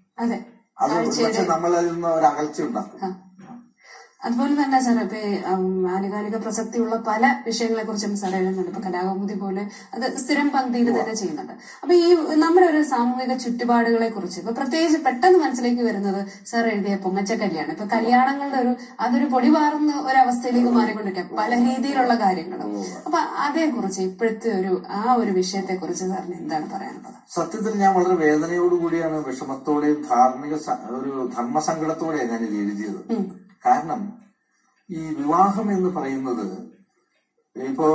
അത് ഒരുപക്ഷെ നമ്മൾ അതിൽ നിന്ന് ഒരു അകൽച്ച ഉണ്ടാക്കും. അതുപോലെ തന്നെ സാർ ഇപ്പൊ ആനുകാലിക പ്രസക്തിയുള്ള പല വിഷയങ്ങളെ കുറിച്ചും സാർ എഴുതുന്നുണ്ട്. ഇപ്പൊ കലാകൗമുദി പോലെ അത് സ്ഥിരം പങ്ക്തിയിൽ തന്നെ ചെയ്യുന്നുണ്ട്. അപ്പൊ ഈ നമ്മുടെ ഒരു സാമൂഹിക ചുറ്റുപാടുകളെ കുറിച്ച് ഇപ്പൊ പ്രത്യേകിച്ച് പെട്ടെന്ന് മനസ്സിലേക്ക് വരുന്നത് സാർ എഴുതിയ പൊങ്ങച്ച കല്യാണം. ഇപ്പൊ കല്യാണങ്ങളുടെ ഒരു അതൊരു പൊടിപാറുന്ന ഒരവസ്ഥയിലേക്ക് മാറിക്കൊണ്ടിരിക്കാം, പല രീതിയിലുള്ള കാര്യങ്ങളും. അപ്പൊ അതേക്കുറിച്ച് ഇപ്പോഴത്തെ ഒരു ആ ഒരു വിഷയത്തെ കുറിച്ച് സാറിന് എന്താണ് പറയാനുള്ളത്? സത്യത്തിൽ ഞാൻ വളരെ വേദനയോടുകൂടിയാണ്, വിഷമത്തോടെയും ധാർമ്മിക ഒരു ധർമ്മസങ്കടത്തോടെയാണ് ഞാൻ ഇത് എഴുതിയത്. കാരണം ഈ വിവാഹം എന്ന് പറയുന്നത് ഇപ്പോ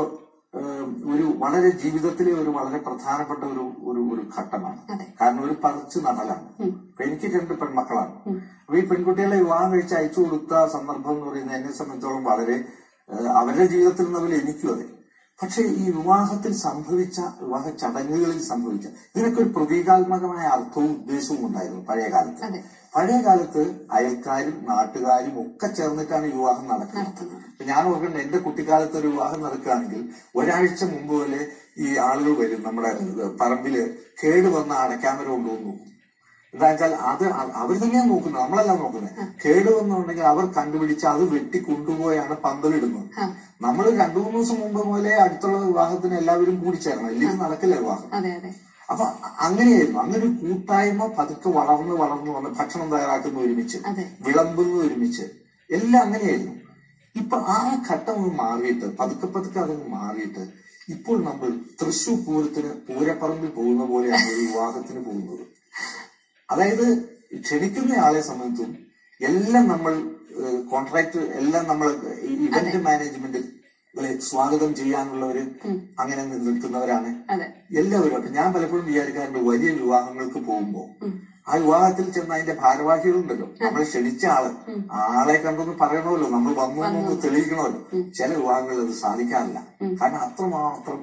ഒരു വളരെ ജീവിതത്തിലെ ഒരു വളരെ പ്രധാനപ്പെട്ട ഒരു ഒരു ഒരു ഘട്ടമാണ്. കാരണം ഒരു പറിച്ചു നടലാണ്. അപ്പൊ എനിക്ക് രണ്ട് പെൺമക്കളാണ്. അപ്പൊ ഈ പെൺകുട്ടികളെ വിവാഹം കഴിച്ച് അയച്ചു കൊടുത്ത സന്ദർഭം എന്ന് പറയുന്നത് എന്നെ സംബന്ധിച്ചോളം വളരെ അവരുടെ ജീവിതത്തിൽ നിന്നപോലെ എനിക്കും അതെ. പക്ഷെ ഈ വിവാഹത്തിൽ സംഭവിച്ച വിവാഹ ചടങ്ങുകളിൽ സംഭവിച്ച ഇതിനൊക്കെ ഒരു പ്രതീകാത്മകമായ അർത്ഥവും ഉദ്ദേശവും ഉണ്ടായിരുന്നു പഴയ കാലത്ത്. പഴയ കാലത്ത് അയൽക്കാരും നാട്ടുകാരും ഒക്കെ ചേർന്നിട്ടാണ് ഈ വിവാഹം നടക്കുന്നത്. ഞാൻ ഓർക്കുന്നത് എന്റെ കുട്ടിക്കാലത്ത് ഒരു വിവാഹം നടക്കുകയാണെങ്കിൽ ഒരാഴ്ച മുമ്പ് പോലെ ഈ ആളുകൾ വരും നമ്മുടെ പറമ്പില് കേടുവന്ന അടയ്ക്കാമര കൊണ്ടുവന്നു. എന്താ വെച്ചാൽ അത് അവർ തന്നെയാണ് നോക്കുന്നത്, നമ്മളല്ല നോക്കുന്നത്. കേടുവന്നുണ്ടെങ്കിൽ അവർ കണ്ടുപിടിച്ച് അത് വെട്ടി കൊണ്ടുപോയാണ് പന്തലിടുന്നത്. നമ്മൾ രണ്ടു മൂന്ന് ദിവസം മുമ്പ് പോലെ അടുത്തുള്ള വിവാഹത്തിന് എല്ലാവരും കൂടി ചേരണം, ഇല്ലെങ്കിൽ നടക്കില്ല വിവാഹം. അപ്പൊ അങ്ങനെയായിരുന്നു. അങ്ങനെ ഒരു കൂട്ടായ്മ പതുക്കെ വളർന്ന് വളർന്ന് വന്ന് ഭക്ഷണം തയ്യാറാക്കുന്ന ഒരുമിച്ച്, വിളമ്പുന്ന ഒരുമിച്ച്, എല്ലാം അങ്ങനെയായിരുന്നു. ഇപ്പൊ ആ ഘട്ടം ഒന്ന് മാറിയിട്ട് പതുക്കെ പതുക്കെ അതങ്ങ് മാറിയിട്ട് ഇപ്പോൾ നമ്മൾ തൃശൂർ പൂരത്തിന് പൂരപ്പറമ്പിൽ പോകുന്ന പോലെയാണ് ഒരു വിവാഹത്തിന് പോകുന്നത്. അതായത് ക്ഷണിക്കുന്ന ആളെ സംബന്ധിച്ചും എല്ലാം നമ്മൾ കോൺട്രാക്ട് എല്ലാം നമ്മൾ ഇവന്റ് മാനേജ്മെന്റ് സ്വാഗതം ചെയ്യാനുള്ളവര് അങ്ങനെ നിൽക്കുന്നവരാണ് എല്ലാവരും. അപ്പൊ ഞാൻ പലപ്പോഴും വിചാരിക്കാറുണ്ട്, വലിയ വിവാഹങ്ങൾക്ക് പോകുമ്പോ ആ വിവാഹത്തിൽ ചെന്ന് അതിന്റെ ഭാരവാഹികളുണ്ടല്ലോ, നമ്മൾ ക്ഷണിച്ച ആള് ആളെ കണ്ടൊന്ന് പറയണമല്ലോ, നമ്മൾ വന്നു എന്നൊന്ന് തെളിയിക്കണമല്ലോ. ചില വിവാഹങ്ങളിൽ അത് സാധിക്കാറില്ല. കാരണം അത്രമാത്രം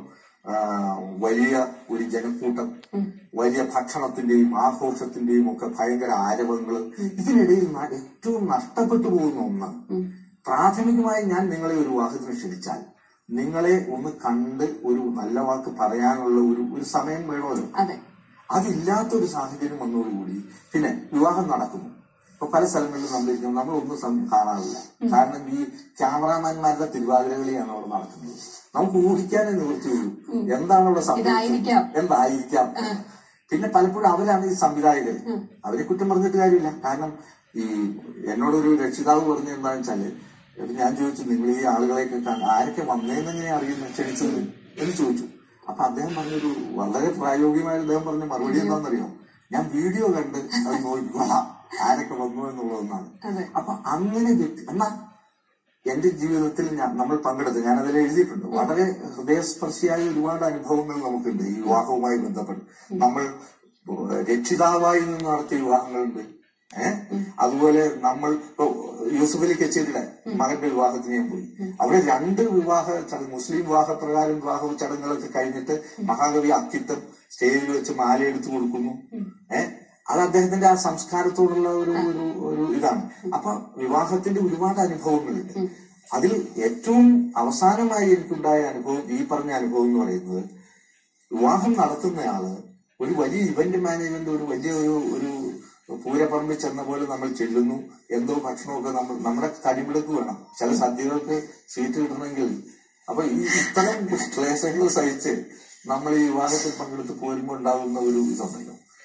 വലിയ ഒരു ജനക്കൂട്ടം, വലിയ ഭക്ഷണത്തിന്റെയും ആഘോഷത്തിന്റെയും ഒക്കെ ഭയങ്കര ആരവങ്ങൾ, ഇതിനിടയിൽ ഏറ്റവും നഷ്ടപ്പെട്ടു പോകുന്ന ഒന്ന്, പ്രാഥമികമായി ഞാൻ നിങ്ങളെ ഒരു വിവാഹത്തിന് ക്ഷണിച്ചാൽ നിങ്ങളെ ഒന്ന് കണ്ട് ഒരു നല്ല വാക്ക് പറയാനുള്ള ഒരു ഒരു സമയം വേണമല്ലോ. അതില്ലാത്തൊരു സാഹചര്യം വന്നതോടുകൂടി പിന്നെ വിവാഹം നടക്കുന്നു. ഇപ്പൊ പല സ്ഥലങ്ങളിലും നമ്മളിരിക്കുന്നു, നമ്മളൊന്നും കാണാറില്ല. കാരണം ഈ ക്യാമറാമാൻമാരുടെ തിരുവാതിരകളിയാണ് അവിടെ നടക്കുന്നത്. നമുക്ക് ഊഹിക്കാനേ നിവൃത്തിയുള്ളൂ എന്താണ് അവിടെ സംഭവിച്ചത്, എന്തായിരിക്കാം. പിന്നെ പലപ്പോഴും അവരാണ് ഈ സംവിധായകർ. അവരെ കുറ്റം പറഞ്ഞിട്ട് കാര്യമില്ല. കാരണം ഈ എന്നോടൊരു രക്ഷിതാവ് പറഞ്ഞ എന്താണെന്ന് വെച്ചാല്, ഞാൻ ചോദിച്ചു, നിങ്ങൾ ഈ ആളുകളെയൊക്കെ ആരൊക്കെ വന്നേന്നെങ്ങനെ അറിയുന്നു ക്ഷണിച്ചത് എന്ന് ചോദിച്ചു. അപ്പൊ അദ്ദേഹം പറഞ്ഞൊരു വളരെ പ്രായോഗികമായ അദ്ദേഹം പറഞ്ഞ മറുപടി എന്താണെന്നറിയോ, ഞാൻ വീഡിയോ കണ്ട് അത് നോക്കുക ആരൊക്കെ വന്നു എന്നുള്ളതെന്നാണ്. അപ്പൊ അങ്ങനെ വ്യക്തി എന്നാ എന്റെ ജീവിതത്തിൽ ഞാൻ നമ്മൾ പങ്കെടുത്ത് ഞാൻ അതിൽ എഴുതിയിട്ടുണ്ട്. വളരെ ഹൃദയസ്പർശിയായ ഒരുപാട് അനുഭവങ്ങൾ നമുക്കുണ്ട് ഈ വിവാഹവുമായി ബന്ധപ്പെട്ട്. നമ്മൾ രക്ഷിതാവായി നിന്ന് നടത്തിയ വിവാഹങ്ങളുണ്ട്. ഏഹ് അതുപോലെ നമ്മൾ ഇപ്പൊ യൂസുഫ് അലി കച്ചേരിയുടെ മകന്റെ വിവാഹത്തിന് ഞാൻ പോയി. അവിടെ രണ്ട് വിവാഹ ചടങ്ങ്, മുസ്ലിം വിവാഹ പ്രകാരം വിവാഹ ചടങ്ങുകളൊക്കെ കഴിഞ്ഞിട്ട് മഹാകവി അക്കിത്തം സ്റ്റേജിൽ വെച്ച് മാലയെടുത്ത് കൊടുക്കുന്നു. ഏഹ് അത് അദ്ദേഹത്തിന്റെ ആ സംസ്കാരത്തോടുള്ള ഒരു ഒരു ഒരു ഇതാണ്. അപ്പൊ വിവാഹത്തിന്റെ ഒരുപാട് അനുഭവങ്ങളുണ്ട്. അതിൽ ഏറ്റവും അവസാനമായി എനിക്കുണ്ടായ അനുഭവം, ഈ പറഞ്ഞ അനുഭവം എന്ന് പറയുന്നത്, വിവാഹം നടത്തുന്നയാള് ഒരു വലിയ ഇവന്റ് മാനേജ്മെന്റ്, ഒരു വലിയ ഒരു ഒരു പൂരപ്പറമ്പിൽ ചെന്ന പോലെ നമ്മൾ ചെല്ലുന്നു. എന്തോ ഭക്ഷണമൊക്കെ നമ്മൾ നമ്മുടെ തടിമിടുക്ക് വേണം ചില സദ്യകൾക്ക് സീറ്റ് കിട്ടണമെങ്കിൽ. അപ്പൊ ഈ ഇത്തരം ക്ലേശങ്ങൾ സഹിച്ച് നമ്മൾ ഈ വിവാഹത്തിൽ പങ്കെടുത്ത് പോരുമ്പോൾ ഉണ്ടാകുന്ന ഒരു ഇതുണ്ടല്ലോ,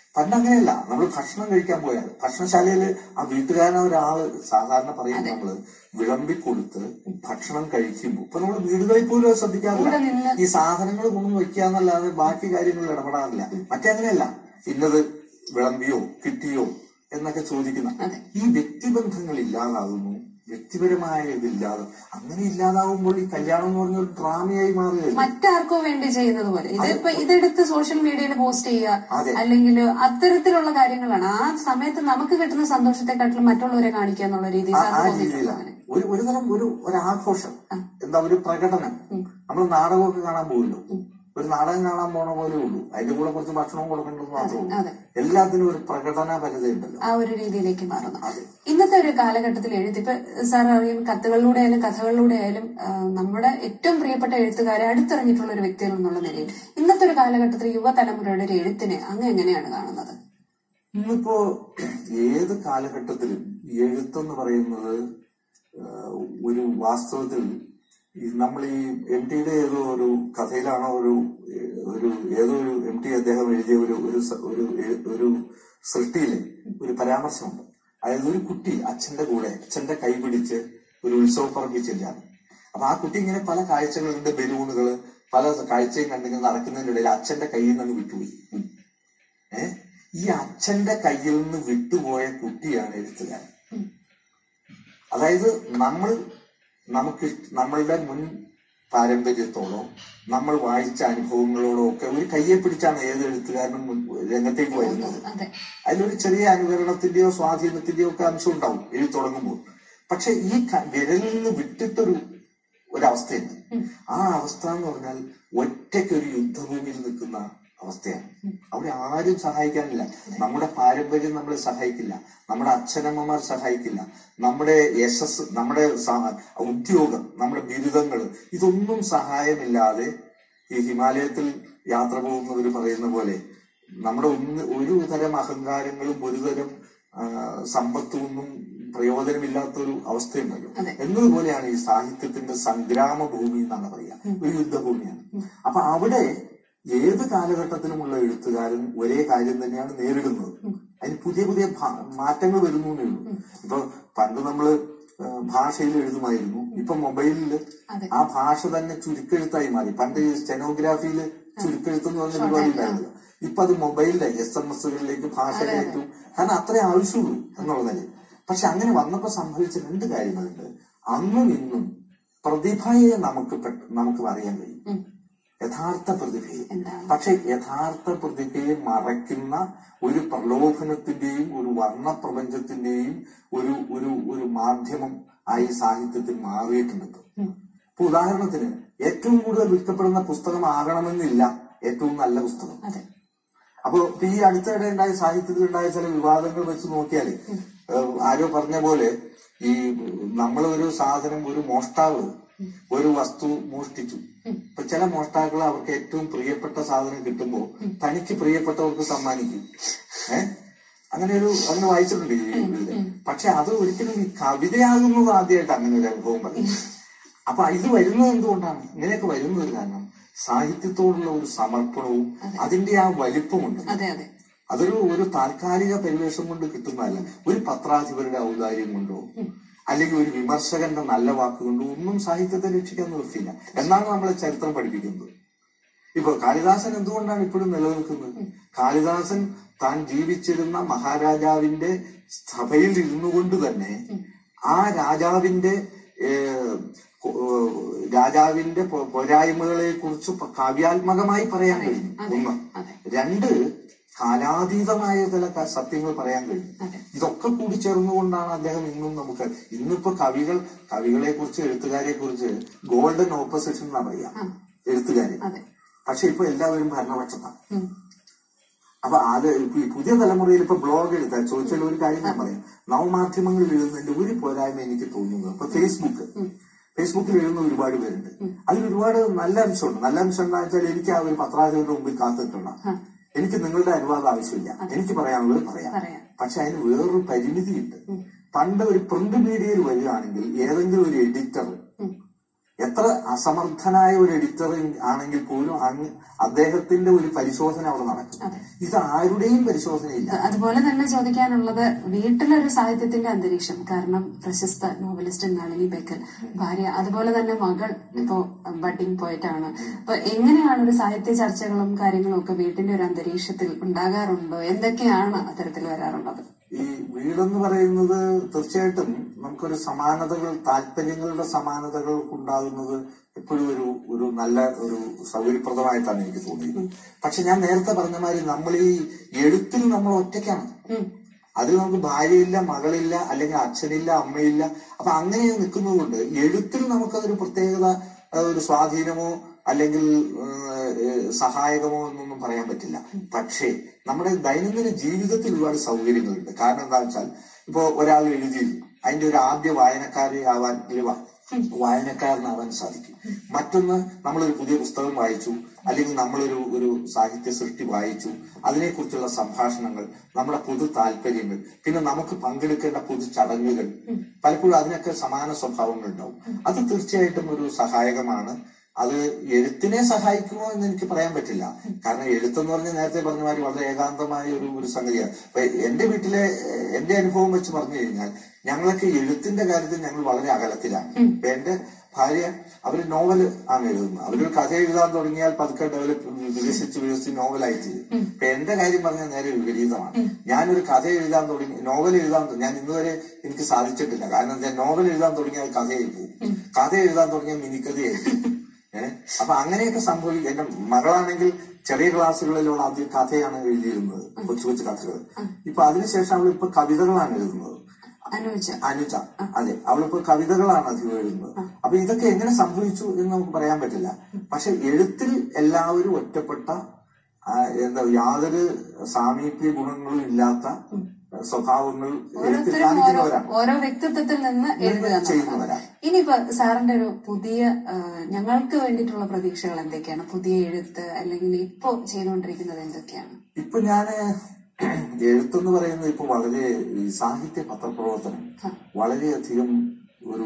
പണ്ട് അങ്ങനെയല്ല. നമ്മൾ ഭക്ഷണം കഴിക്കാൻ പോയാൽ ഭക്ഷണശാലയിൽ ആ വീട്ടുകാരനെ ഒരാള് സാധാരണ പറയും നമ്മള് വിളമ്പി കൊടുത്ത് ഭക്ഷണം കഴിക്കുമ്പോൾ ഇപ്പൊ നമ്മൾ വീടുകളിൽ പോലും ശ്രദ്ധിക്കാറില്ല. ഈ സാധനങ്ങൾ കൊണ്ടു വെക്കാന്നല്ലാതെ ബാക്കി കാര്യങ്ങളിൽ ഇടപെടാറില്ല. മറ്റങ്ങനെയല്ല, ഇന്നത് വിളമ്പിയോ കിട്ടിയോ എന്നൊക്കെ ചോദിക്കുന്ന ഈ വ്യക്തിബന്ധങ്ങൾ ഇല്ലാതാകുന്നു. വ്യക്തിപരമായ ഇതില്ലാതെ അങ്ങനെ ഇല്ലാതാവുമ്പോൾ ഈ കല്യാണം എന്ന് പറഞ്ഞ ഒരു ഡ്രാമയായി മാറുകയാണ്. മറ്റാർക്കോ വേണ്ടി ചെയ്യുന്നത് പോലെ ഇതിപ്പോ ഇതെടുത്ത് സോഷ്യൽ മീഡിയയിൽ പോസ്റ്റ് ചെയ്യുക അല്ലെങ്കിൽ അത്തരത്തിലുള്ള കാര്യങ്ങളാണ്. ആ സമയത്ത് നമുക്ക് കിട്ടുന്ന സന്തോഷത്തെക്കാട്ടിലും മറ്റുള്ളവരെ കാണിക്കുക എന്നുള്ള രീതിയിലാണ് ഒരു ഒരു തരം ഒരു ഒരാഘോഷം, എന്താ ഒരു പ്രകടനം. നമ്മൾ നാടകമൊക്കെ കാണാൻ പോകുമല്ലോ, ഒരു നാടകം കാണാൻ പോണ പോലെ ഉള്ളൂ. അതിന്റെ കൂടെ കുറച്ച് ഭക്ഷണവും കൊടുക്കേണ്ടത് മാത്രമേ ഉള്ളൂ. എല്ലാത്തിനും ഒരു പ്രകടനപരതയുണ്ടല്ലോ. ആ ഒരു രീതിയിലേക്ക് മാറുന്നു ഇന്നത്തെ ഒരു കാലഘട്ടത്തിൽ. എഴുത്ത് ഇപ്പൊ സാർ അറിയും, കത്തുകളിലൂടെ ആയാലും കഥകളിലൂടെ ആയാലും നമ്മുടെ ഏറ്റവും പ്രിയപ്പെട്ട എഴുത്തുകാരെ അടുത്തിറങ്ങിയിട്ടുള്ള ഒരു വ്യക്തികൾ എന്നുള്ള നിലയിൽ ഇന്നത്തെ ഒരു കാലഘട്ടത്തിൽ യുവതലമുറയുടെ ഒരു എഴുത്തിനെ അങ്ങ് എങ്ങനെയാണ് കാണുന്നത്? ഇന്നിപ്പോ ഏത് കാലഘട്ടത്തിലും എഴുത്തെന്ന് പറയുന്നത് ഒരു വാസ്തവത്തിൽ നമ്മൾ ഈ എം ടിയുടെ ഏതോ ഒരു കഥയിലാണോ ഒരു ഒരു ഏതോ ഒരു എം ടി അദ്ദേഹം എഴുതിയ ഒരു ഒരു ഒരു സൃഷ്ടിയില് ഒരു പരാമർശമുണ്ട്. അതായത് ഒരു കുട്ടി അച്ഛന്റെ കൂടെ അച്ഛന്റെ കൈ പിടിച്ച് ഒരു ഉത്സവപ്പറമ്പിൽ ചെല്ലാണ്. അപ്പൊ ആ കുട്ടി ഇങ്ങനെ പല കാഴ്ചകളുണ്ട്, ബലൂണുകള് പല കാഴ്ചയും കണ്ടിങ്ങനെ നടക്കുന്നതിനിടയിൽ അച്ഛന്റെ കയ്യിൽ നിന്ന് വിട്ടുപോയി. ഏഹ് ഈ അച്ഛന്റെ കയ്യിൽ നിന്ന് വിട്ടുപോയ കുട്ടിയാണ് എഴുത്തുകാരൻ. അതായത് നമ്മൾ നമുക്ക് നമ്മളുടെ മുൻ പാരമ്പര്യത്തോടോ നമ്മൾ വായിച്ച അനുഭവങ്ങളോടോ ഒക്കെ ഒരു കയ്യെ പിടിച്ചാണ് ഏത് എഴുത്തുകാരനും രംഗത്തേക്ക് വരുന്നത്. അതിലൊരു ചെറിയ അനുകരണത്തിന്റെയോ സ്വാധീനത്തിന്റെയോ ഒക്കെ അംശം ഉണ്ടാവും എഴുതി തുടങ്ങുമ്പോൾ. പക്ഷെ ഈ വിരലിൽ നിന്ന് വിട്ടിട്ടൊരു ഒരവസ്ഥയുണ്ട്. ആ അവസ്ഥ എന്ന് പറഞ്ഞാൽ ഒറ്റയ്ക്കൊരു യുദ്ധഭൂമിയിൽ നിൽക്കുന്ന അവസ്ഥയാണ്. അവിടെ ആരും സഹായിക്കാനില്ല. നമ്മുടെ പാരമ്പര്യം നമ്മളെ സഹായിക്കില്ല, നമ്മുടെ അച്ഛനമ്മമാർ സഹായിക്കില്ല, നമ്മുടെ യശസ്, നമ്മുടെ ഉദ്യോഗം, നമ്മുടെ ബിരുദങ്ങൾ, ഇതൊന്നും സഹായമില്ലാതെ ഈ ഹിമാലയത്തിൽ യാത്ര പോകുന്നവർ പറയുന്ന പോലെ നമ്മുടെ ഒന്ന് ഒരു തരം അഹങ്കാരങ്ങളും ഒരു തരം സമ്പത്തും ഒന്നും പ്രയോജനമില്ലാത്തൊരു അവസ്ഥയുണ്ടല്ലോ. എന്നതുപോലെയാണ് ഈ സാഹിത്യത്തിന്റെ സംഗ്രാമ ഭൂമി എന്നാണ് പറയുക, ഒരു യുദ്ധഭൂമിയാണ്. അപ്പൊ അവിടെ ഏത് കാലഘട്ടത്തിലുമുള്ള എഴുത്തുകാരൻ ഒരേ കാര്യം തന്നെയാണ് നേരിടുന്നത്. അതിന് പുതിയ പുതിയ മാറ്റങ്ങൾ വരുന്നു എന്നേ ഉള്ളൂ. ഇപ്പൊ പണ്ട് നമ്മള് ഭാഷയിൽ എഴുതുമായിരുന്നു, ഇപ്പൊ മൊബൈലില് ആ ഭാഷ തന്നെ ചുരുക്കെഴുത്തായി മാറി. പണ്ട് സ്റ്റെനോഗ്രാഫിയിൽ ചുരുക്കെഴുത്തെന്ന് പറഞ്ഞ പരിപാടി ഉണ്ടായിരുന്നില്ല. ഇപ്പൊ അത് മൊബൈലിലെ എസ് എം എസുകളിലേക്ക് ഭാഷ കയറ്റും, കാരണം അത്രേ ആവശ്യമുള്ളൂ എന്നുള്ളതല്ലേ. പക്ഷെ അങ്ങനെ വന്നപ്പോ സംഭവിച്ച രണ്ട് കാര്യങ്ങളുണ്ട്. അന്നും ഇന്നും പ്രതിഭയെ നമുക്ക് നമുക്ക് അറിയാൻ കഴിയും, യഥാർത്ഥ പ്രതിഭയെ. പക്ഷെ യഥാർത്ഥ പ്രതിഭയെ മറയ്ക്കുന്ന ഒരു പ്രലോഭനത്തിന്റെയും ഒരു വർണ്ണപ്രപഞ്ചത്തിന്റെയും ഒരു ഒരു ഒരു മാധ്യമം ആയി സാഹിത്യത്തിൽ മാറിയിട്ടുണ്ട്. ഇപ്പൊ ഉദാഹരണത്തിന് ഏറ്റവും കൂടുതൽ വിൽക്കപ്പെടുന്ന പുസ്തകം ആകണമെന്നില്ല ഏറ്റവും നല്ല പുസ്തകം. അപ്പൊ ഈ അടുത്തിടെ ഉണ്ടായ സാഹിത്യത്തിൽ ഉണ്ടായ ചില വിവാദങ്ങൾ വെച്ച് നോക്കിയാല് ആരോ പറഞ്ഞ പോലെ ഈ നമ്മളൊരു സാധനം, ഒരു മോഷ്ടാവ് ഒരു വസ്തു മോഷ്ടിച്ചു. ഇപ്പൊ ചില മോഷ്ടാക്കൾ അവർക്ക് ഏറ്റവും പ്രിയപ്പെട്ട സാധനം കിട്ടുമ്പോ തനിക്ക് പ്രിയപ്പെട്ടവർക്ക് സമ്മാനിക്കും. ഏഹ് അങ്ങനെ ഒരു അങ്ങനെ വായിച്ചിട്ടുണ്ട് ഈ ഇതില്. പക്ഷെ അത് ഒരിക്കലും ഈ കവിതയാകുന്നത് ആദ്യമായിട്ട് അങ്ങനെ ഒരു അനുഭവം പറയും. അപ്പൊ ഇത് വരുന്നത് എന്തുകൊണ്ടാണ്? ഇങ്ങനെയൊക്കെ വരുന്നത് കാരണം സാഹിത്യത്തോടുള്ള ഒരു സമർപ്പണവും അതിന്റെ ആ വലിപ്പമുണ്ട്. അതൊരു ഒരു താൽക്കാലിക പരിവേഷം കൊണ്ട് കിട്ടുന്നതല്ല. ഒരു പത്രാധിപരുടെ ഔദാര്യം കൊണ്ടോ അല്ലെങ്കിൽ ഒരു വിമർശകന്റെ നല്ല വാക്കുകൊണ്ടോ ഒന്നും സാഹിത്യത്തെ രക്ഷിക്കാൻ നിർത്തിയില്ല എന്നാണ് നമ്മളെ ചരിത്രം പഠിപ്പിക്കുന്നത്. ഇപ്പൊ കാളിദാസൻ എന്തുകൊണ്ടാണ് ഇപ്പോഴും നിലനിൽക്കുന്നത്? കാളിദാസൻ താൻ ജീവിച്ചിരുന്ന മഹാരാജാവിന്റെ സഭയിൽ ഇരുന്നു കൊണ്ട് തന്നെ ആ രാജാവിന്റെ രാജാവിന്റെ പോരായ്മകളെ കുറിച്ച് കാവ്യാത്മകമായി പറയാൻ കഴിയും. ഒന്ന്. രണ്ട്, കാലാതീതമായ ചില സത്യങ്ങൾ പറയാൻ കഴിയും. ഇതൊക്കെ കൂടി ചേർന്നുകൊണ്ടാണ് അദ്ദേഹം ഇന്നും നമുക്ക് ഇന്നിപ്പോ കവികൾ കവികളെ കുറിച്ച് എഴുത്തുകാരെ കുറിച്ച് ഗോൾഡൻ ഓപ്പോസിഷൻ എന്നാ പറയാ എഴുത്തുകാരെ. പക്ഷെ ഇപ്പൊ എല്ലാവരും ഭരണപക്ഷത്താണ്. അപ്പൊ അത് ഈ പുതിയ തലമുറയിൽ ഇപ്പൊ ബ്ലോഗ് എഴുതാൻ ചോദിച്ചാൽ ഒരു കാര്യം ഞാൻ പറയാം. നവമാധ്യമങ്ങളിൽ എഴുതുന്നതിന്റെ ഒരു പോരായ്മ എനിക്ക് തോന്നുന്നത് ഇപ്പൊ ഫേസ്ബുക്ക് ഫേസ്ബുക്കിൽ എഴുതുന്ന ഒരുപാട് പേരുണ്ട്. അതിൽ ഒരുപാട് നല്ല അംശമുണ്ട്. നല്ല അംശം എന്താ വെച്ചാൽ എനിക്ക് ആ ഒരു പത്രാധിപരുടെ മുമ്പിൽ കാത്തു നിൽക്കണം, എനിക്ക് നിങ്ങളുടെ അനുവാദം ആവശ്യമില്ല, എനിക്ക് പറയാനുള്ളത് പറയാം. പക്ഷെ അതിന് വേറൊരു പരിമിതിയുണ്ട്. പണ്ട് ഒരു പ്രിന്റ് മീഡിയയിൽ വരികയാണെങ്കിൽ ഏതെങ്കിലും ഒരു എഡിറ്റർ എത്ര അസമർത്ഥനായ ഒരു എഡിറ്റർ ആണെങ്കിൽ പോലും അങ്ങ് അദ്ദേഹത്തിന്റെ ഒരു പരിശോധന അവിടെ നടക്കും. ഇത് ആരുടെയും പരിശോധനയില്ല. അതുപോലെ തന്നെ ചോദിക്കാനുള്ളത് വീട്ടിലൊരു സാഹിത്യത്തിന്റെ അന്തരീക്ഷം. കാരണം പ്രശസ്ത നോവലിസ്റ്റ് നളിനി ബേക്കൽ, ഭാര്യ, അതുപോലെ തന്നെ മകൾ ഇപ്പോ ബഡിംഗ് പോയിട്ടാണ്. അപ്പൊ എങ്ങനെയാണ് ഒരു സാഹിത്യ ചർച്ചകളും കാര്യങ്ങളും ഒക്കെ വീട്ടിന്റെ ഒരു അന്തരീക്ഷത്തിൽ ഉണ്ടാകാറുണ്ടോ? എന്തൊക്കെയാണ് അത്തരത്തിൽ വരാറുള്ളത്? ഈ വീടെന്ന് പറയുന്നത് തീർച്ചയായിട്ടും നമുക്കൊരു സമാനതകൾ, താല്പര്യങ്ങളുടെ സമാനതകൾ ഉണ്ടാകുന്നത് എപ്പോഴും ഒരു ഒരു നല്ല ഒരു സൗകര്യപ്രദമായിട്ടാണ് എനിക്ക് തോന്നിയത്. പക്ഷെ ഞാൻ നേരത്തെ പറഞ്ഞ മാതിരി നമ്മൾ ഈ എഴുത്തിൽ നമ്മൾ ഒറ്റയ്ക്കാണ്. അതിൽ നമുക്ക് ഭാര്യയില്ല, മകളില്ല, അല്ലെങ്കിൽ അച്ഛനില്ല, അമ്മയില്ല. അപ്പൊ അങ്ങനെ നിൽക്കുന്നത് കൊണ്ട് എഴുത്തിൽ നമുക്കതൊരു പ്രത്യേകത, ഒരു സ്വാധീനമോ അല്ലെങ്കിൽ സഹായകമോ എന്നൊന്നും പറയാൻ പറ്റില്ല. പക്ഷേ നമ്മുടെ ദൈനംദിന ജീവിതത്തിൽ ഒരുപാട് സൗകര്യങ്ങളുണ്ട്. കാരണം എന്താ വെച്ചാൽ ഇപ്പോ ഒരാൾ എഴുതി അതിന്റെ ഒരു ആദ്യ വായനക്കാരനാവാൻ വായനക്കാരനാവാൻ സാധിക്കും. മറ്റൊന്ന്, നമ്മളൊരു പുതിയ പുസ്തകം വായിച്ചു, അല്ലെങ്കിൽ നമ്മളൊരു ഒരു സാഹിത്യ സൃഷ്ടി വായിച്ചു, അതിനെക്കുറിച്ചുള്ള സംഭാഷണങ്ങൾ, നമ്മുടെ പൊതു താല്പര്യങ്ങൾ, പിന്നെ നമുക്ക് പങ്കെടുക്കേണ്ട പൊതു ചടങ്ങുകൾ, പലപ്പോഴും അതിനൊക്കെ സമാന സ്വഭാവങ്ങൾ ഉണ്ടാവും. അത് തീർച്ചയായിട്ടും ഒരു സഹായകമാണ്. അത് എഴുത്തിനെ സഹായിക്കുമോ എന്ന് എനിക്ക് പറയാൻ പറ്റില്ല. കാരണം എഴുത്തെന്ന് പറഞ്ഞാൽ നേരത്തെ പറഞ്ഞ മാതിരി വളരെ ഏകാന്തമായ ഒരു ഒരു സംഗതിയാണ്. അപ്പൊ എന്റെ വീട്ടിലെ എന്റെ അനുഭവം വെച്ച് പറഞ്ഞു കഴിഞ്ഞാൽ ഞങ്ങളൊക്കെ എഴുത്തിന്റെ കാര്യത്തിൽ ഞങ്ങൾ വളരെ അകലത്തിലാണ്. ഇപ്പൊ എന്റെ ഭാര്യ അവര് നോവൽ ആണ് എഴുതുന്നത്. അവരൊരു കഥ എഴുതാൻ തുടങ്ങിയാൽ പതുക്കെ ഡെവലപ്പ് വികസിച്ച് വികസിച്ച് നോവലായി തീരും. ഇപ്പൊ എന്റെ കാര്യം പറഞ്ഞാൽ നേരെ വിപരീതമാണ്. ഞാനൊരു കഥ എഴുതാൻ തുടങ്ങി, നോവൽ എഴുതാൻ ഞാൻ ഇന്നുവരെ എനിക്ക് സാധിച്ചിട്ടില്ല. കാരണം ഞാൻ നോവൽ എഴുതാൻ തുടങ്ങിയാൽ കഥയായി പോകും, കഥ എഴുതാൻ തുടങ്ങിയാൽ മിനിക്കഥയായി പോകും. ഏഹ് അപ്പൊ അങ്ങനെയൊക്കെ സംഭവിക്കും. എന്റെ മകളാണെങ്കിൽ ചെറിയ ക്ലാസ്സുകളിലുള്ള ആദ്യം കഥയാണ് എഴുതിയിരുന്നത്, കൊച്ചു കൊച്ചു കഥകൾ. ഇപ്പൊ അതിനുശേഷം അവൾ ഇപ്പൊ കവിതകളാണ് എഴുതുന്നത്. അനുജ, അതെ, അവളിപ്പോ കവിതകളാണ് അധികം എഴുതുന്നത്. അപ്പൊ ഇതൊക്കെ എങ്ങനെ സംഭവിച്ചു എന്ന് നമുക്ക് പറയാൻ പറ്റില്ല. പക്ഷെ എഴുത്തിൽ എല്ലാവരും ഒറ്റപ്പെട്ട, എന്താ, യാതൊരു സാമീപ്യ ഗുണങ്ങളും ഇല്ലാത്ത സ്വഭാവങ്ങൾ കാണിക്കുന്നവരാണ്. ഓരോ വ്യക്തിത്വത്തിൽ നിന്ന് ചെയ്യുന്നവരാണ്. ഇനിയിപ്പോ സാറിന്റെ ഒരു പുതിയ ഞങ്ങൾക്ക് വേണ്ടിയിട്ടുള്ള പ്രതീക്ഷകൾ എന്തൊക്കെയാണ്? പുതിയ എഴുത്ത് അല്ലെങ്കിൽ ഇപ്പോ ചെയ്തുകൊണ്ടിരിക്കുന്നത് എന്തൊക്കെയാണ്? ഇപ്പൊ ഞാന് എഴുത്തെന്ന് പറയുന്നത് ഇപ്പൊ വളരെ ഈ സാഹിത്യ പത്രപ്രവർത്തനം വളരെയധികം ഒരു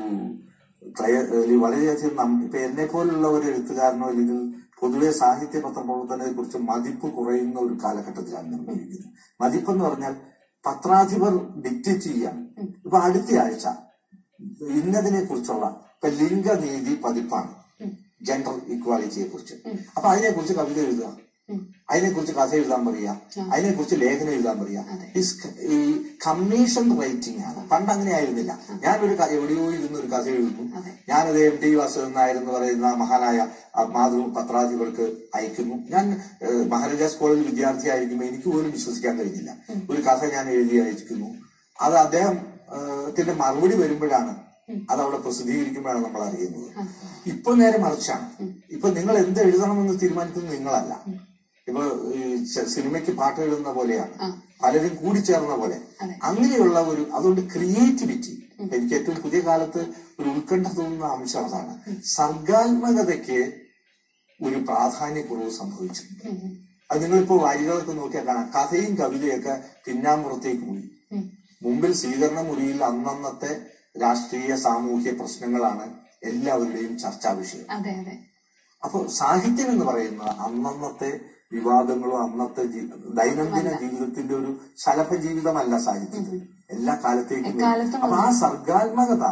വളരെയധികം ഇപ്പൊ എന്നെ പോലുള്ള ഒരു എഴുത്തുകാരനോ അല്ലെങ്കിൽ പൊതുവെ സാഹിത്യ പത്രപ്രവർത്തനത്തെ കുറിച്ച് മതിപ്പ് കുറയുന്ന ഒരു കാലഘട്ടത്തിലാണ് നമ്മൾ ഇരിക്കുന്നത്. മതിപ്പെന്ന് പറഞ്ഞാൽ പത്രാധിപർ ഡിക്റ്റേറ്റ് ചെയ്യാണ്. ഇപ്പൊ അടുത്ത ആഴ്ച ഇന്നതിനെ കുറിച്ചുള്ള ഇപ്പൊ ലിംഗനീതി പതിപ്പാണ്, ജെൻഡർ ഇക്വാലിറ്റിയെ കുറിച്ച്. അപ്പൊ അതിനെക്കുറിച്ച് കവിത എഴുതുക, അതിനെക്കുറിച്ച് കഥ എഴുതാൻ പറയുക, അതിനെക്കുറിച്ച് ലേഖനം എഴുതാൻ പറയുക. ഈ കമ്മീഷൻ റൈറ്റിംഗ് ആണ്. പണ്ട് അങ്ങനെ ആയിരുന്നില്ല. ഞാനൊരു എവിടെയോ ഇരുന്ന് ഒരു കഥ എഴുതുന്നു, ഞാനത് എം ടി വാസുദേവൻ നായർ എന്ന് പറയുന്ന മഹാനായ മാതൃ പത്രാധിപർക്ക് അയക്കുന്നു. ഞാൻ മഹാരാജാസ് കോളേജിൽ വിദ്യാർത്ഥിയായിരിക്കുമ്പോൾ എനിക്ക് പോലും വിശ്വസിക്കാൻ കഴിഞ്ഞില്ല. ഒരു കഥ ഞാൻ എഴുതി അയക്കുന്നു, അത് അദ്ദേഹത്തിന്റെ മറുപടി വരുമ്പോഴാണ്, അത് അവിടെ പ്രസിദ്ധീകരിക്കുമ്പോഴാണ് നമ്മൾ അറിയുന്നത്. ഇപ്പൊ നേരെ മറിച്ചാണ്. ഇപ്പൊ നിങ്ങൾ എന്ത് എഴുതണമെന്ന് തീരുമാനിക്കുന്നത് നിങ്ങളല്ല. ഇപ്പൊ ഈ സിനിമയ്ക്ക് പാട്ട് എഴുതുന്ന പോലെയാണ്, പലരും കൂടിച്ചേർന്ന പോലെ. അങ്ങനെയുള്ള ഒരു, അതുകൊണ്ട് ക്രിയേറ്റിവിറ്റി, എനിക്ക് ഏറ്റവും പുതിയ കാലത്ത് ഒരു ഉത്കണ്ഠ തോന്നുന്ന അംശം അതാണ്. സർഗാത്മകതയ്ക്ക് ഒരു പ്രാധാന്യക്കുറവ് സംഭവിച്ചിട്ടുണ്ട്. അത് നിങ്ങളിപ്പോ വരികളൊക്കെ നോക്കിയാൽ കാണാം. കഥയും കവിതയൊക്കെ പിന്നാമ്പുറത്തേക്ക് പോയി. മുമ്പിൽ സ്വീകരണ മുറിയിൽ അന്നന്നത്തെ രാഷ്ട്രീയ സാമൂഹ്യ പ്രശ്നങ്ങളാണ് എല്ലാവരുടെയും ചർച്ചാ വിഷയം. അപ്പൊ സാഹിത്യം എന്ന് പറയുന്നത് അന്നന്നത്തെ വിവാദങ്ങളും അന്നത്തെ ദൈനംദിന ജീവിതത്തിന്റെ ഒരു ശലഭ ജീവിതമല്ല സാഹിത്യത്തിൽ, എല്ലാ കാലത്തേക്കും. അപ്പൊ ആ സർഗാത്മകത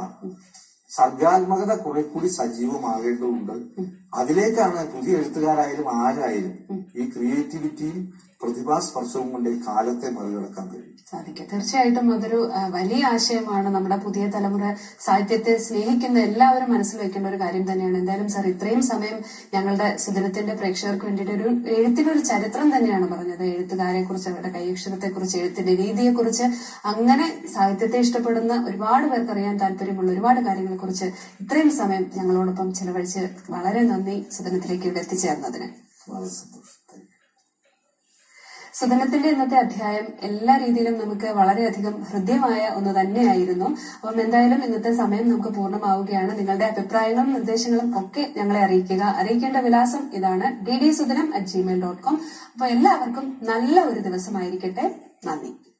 സർഗാത്മകത കുറെ കൂടി സജീവമാകേണ്ടതുണ്ട്. അതിലേക്കാണ് പുതിയ എഴുത്തുകാരായാലും ആരായാലും ഈ ക്രിയേറ്റിവിറ്റിയും പ്രതിഭാസ്പർശവും കൊണ്ട് ഈ കാലത്തെ മറികടക്കാൻ കഴിയും. സാധിക്കും. തീർച്ചയായിട്ടും അതൊരു വലിയ ആശയമാണ്. നമ്മുടെ പുതിയ തലമുറ സാഹിത്യത്തെ സ്നേഹിക്കുന്ന എല്ലാവരും മനസ്സിൽ വെക്കേണ്ട ഒരു കാര്യം തന്നെയാണ്. എന്തായാലും സാർ ഇത്രയും സമയം ഞങ്ങളുടെ സുദിനത്തിന്റെ പ്രേക്ഷകർക്ക് വേണ്ടിയിട്ട് ഒരു എഴുത്തിനൊരു ചരിത്രം തന്നെയാണ് പറഞ്ഞത്. എഴുത്തുകാരെ കുറിച്ച്, അവരുടെ കൈയക്ഷരത്തെ കുറിച്ച്, എഴുത്തിന്റെ രീതിയെ കുറിച്ച്, അങ്ങനെ സാഹിത്യത്തെ ഇഷ്ടപ്പെടുന്ന ഒരുപാട് പേർക്ക് അറിയാൻ താല്പര്യമുള്ള ഒരുപാട് കാര്യങ്ങളെ കുറിച്ച് ഇത്രയും സമയം ഞങ്ങളോടൊപ്പം ചെലവഴിച്ച് വളരെ നന്ദി. സുദിനത്തിലേക്ക് ഇവിടെ എത്തിച്ചേർന്നതിന് വളരെ സന്തോഷം. സുദിനത്തിന്റെ ഇന്നത്തെ അധ്യായം എല്ലാ രീതിയിലും നമുക്ക് വളരെയധികം ഹൃദ്യമായ ഒന്ന് തന്നെയായിരുന്നു. അപ്പം എന്തായാലും ഇന്നത്തെ സമയം നമുക്ക് പൂർണ്ണമാവുകയാണ്. നിങ്ങളുടെ അഭിപ്രായങ്ങളും നിർദ്ദേശങ്ങളും ഒക്കെ ഞങ്ങളെ അറിയിക്കുക. അറിയിക്കേണ്ട വിലാസം ഇതാണ്, D D Sudinam at gmail dot com. അപ്പൊ എല്ലാവർക്കും നല്ല ഒരു ദിവസമായിരിക്കട്ടെ. നന്ദി.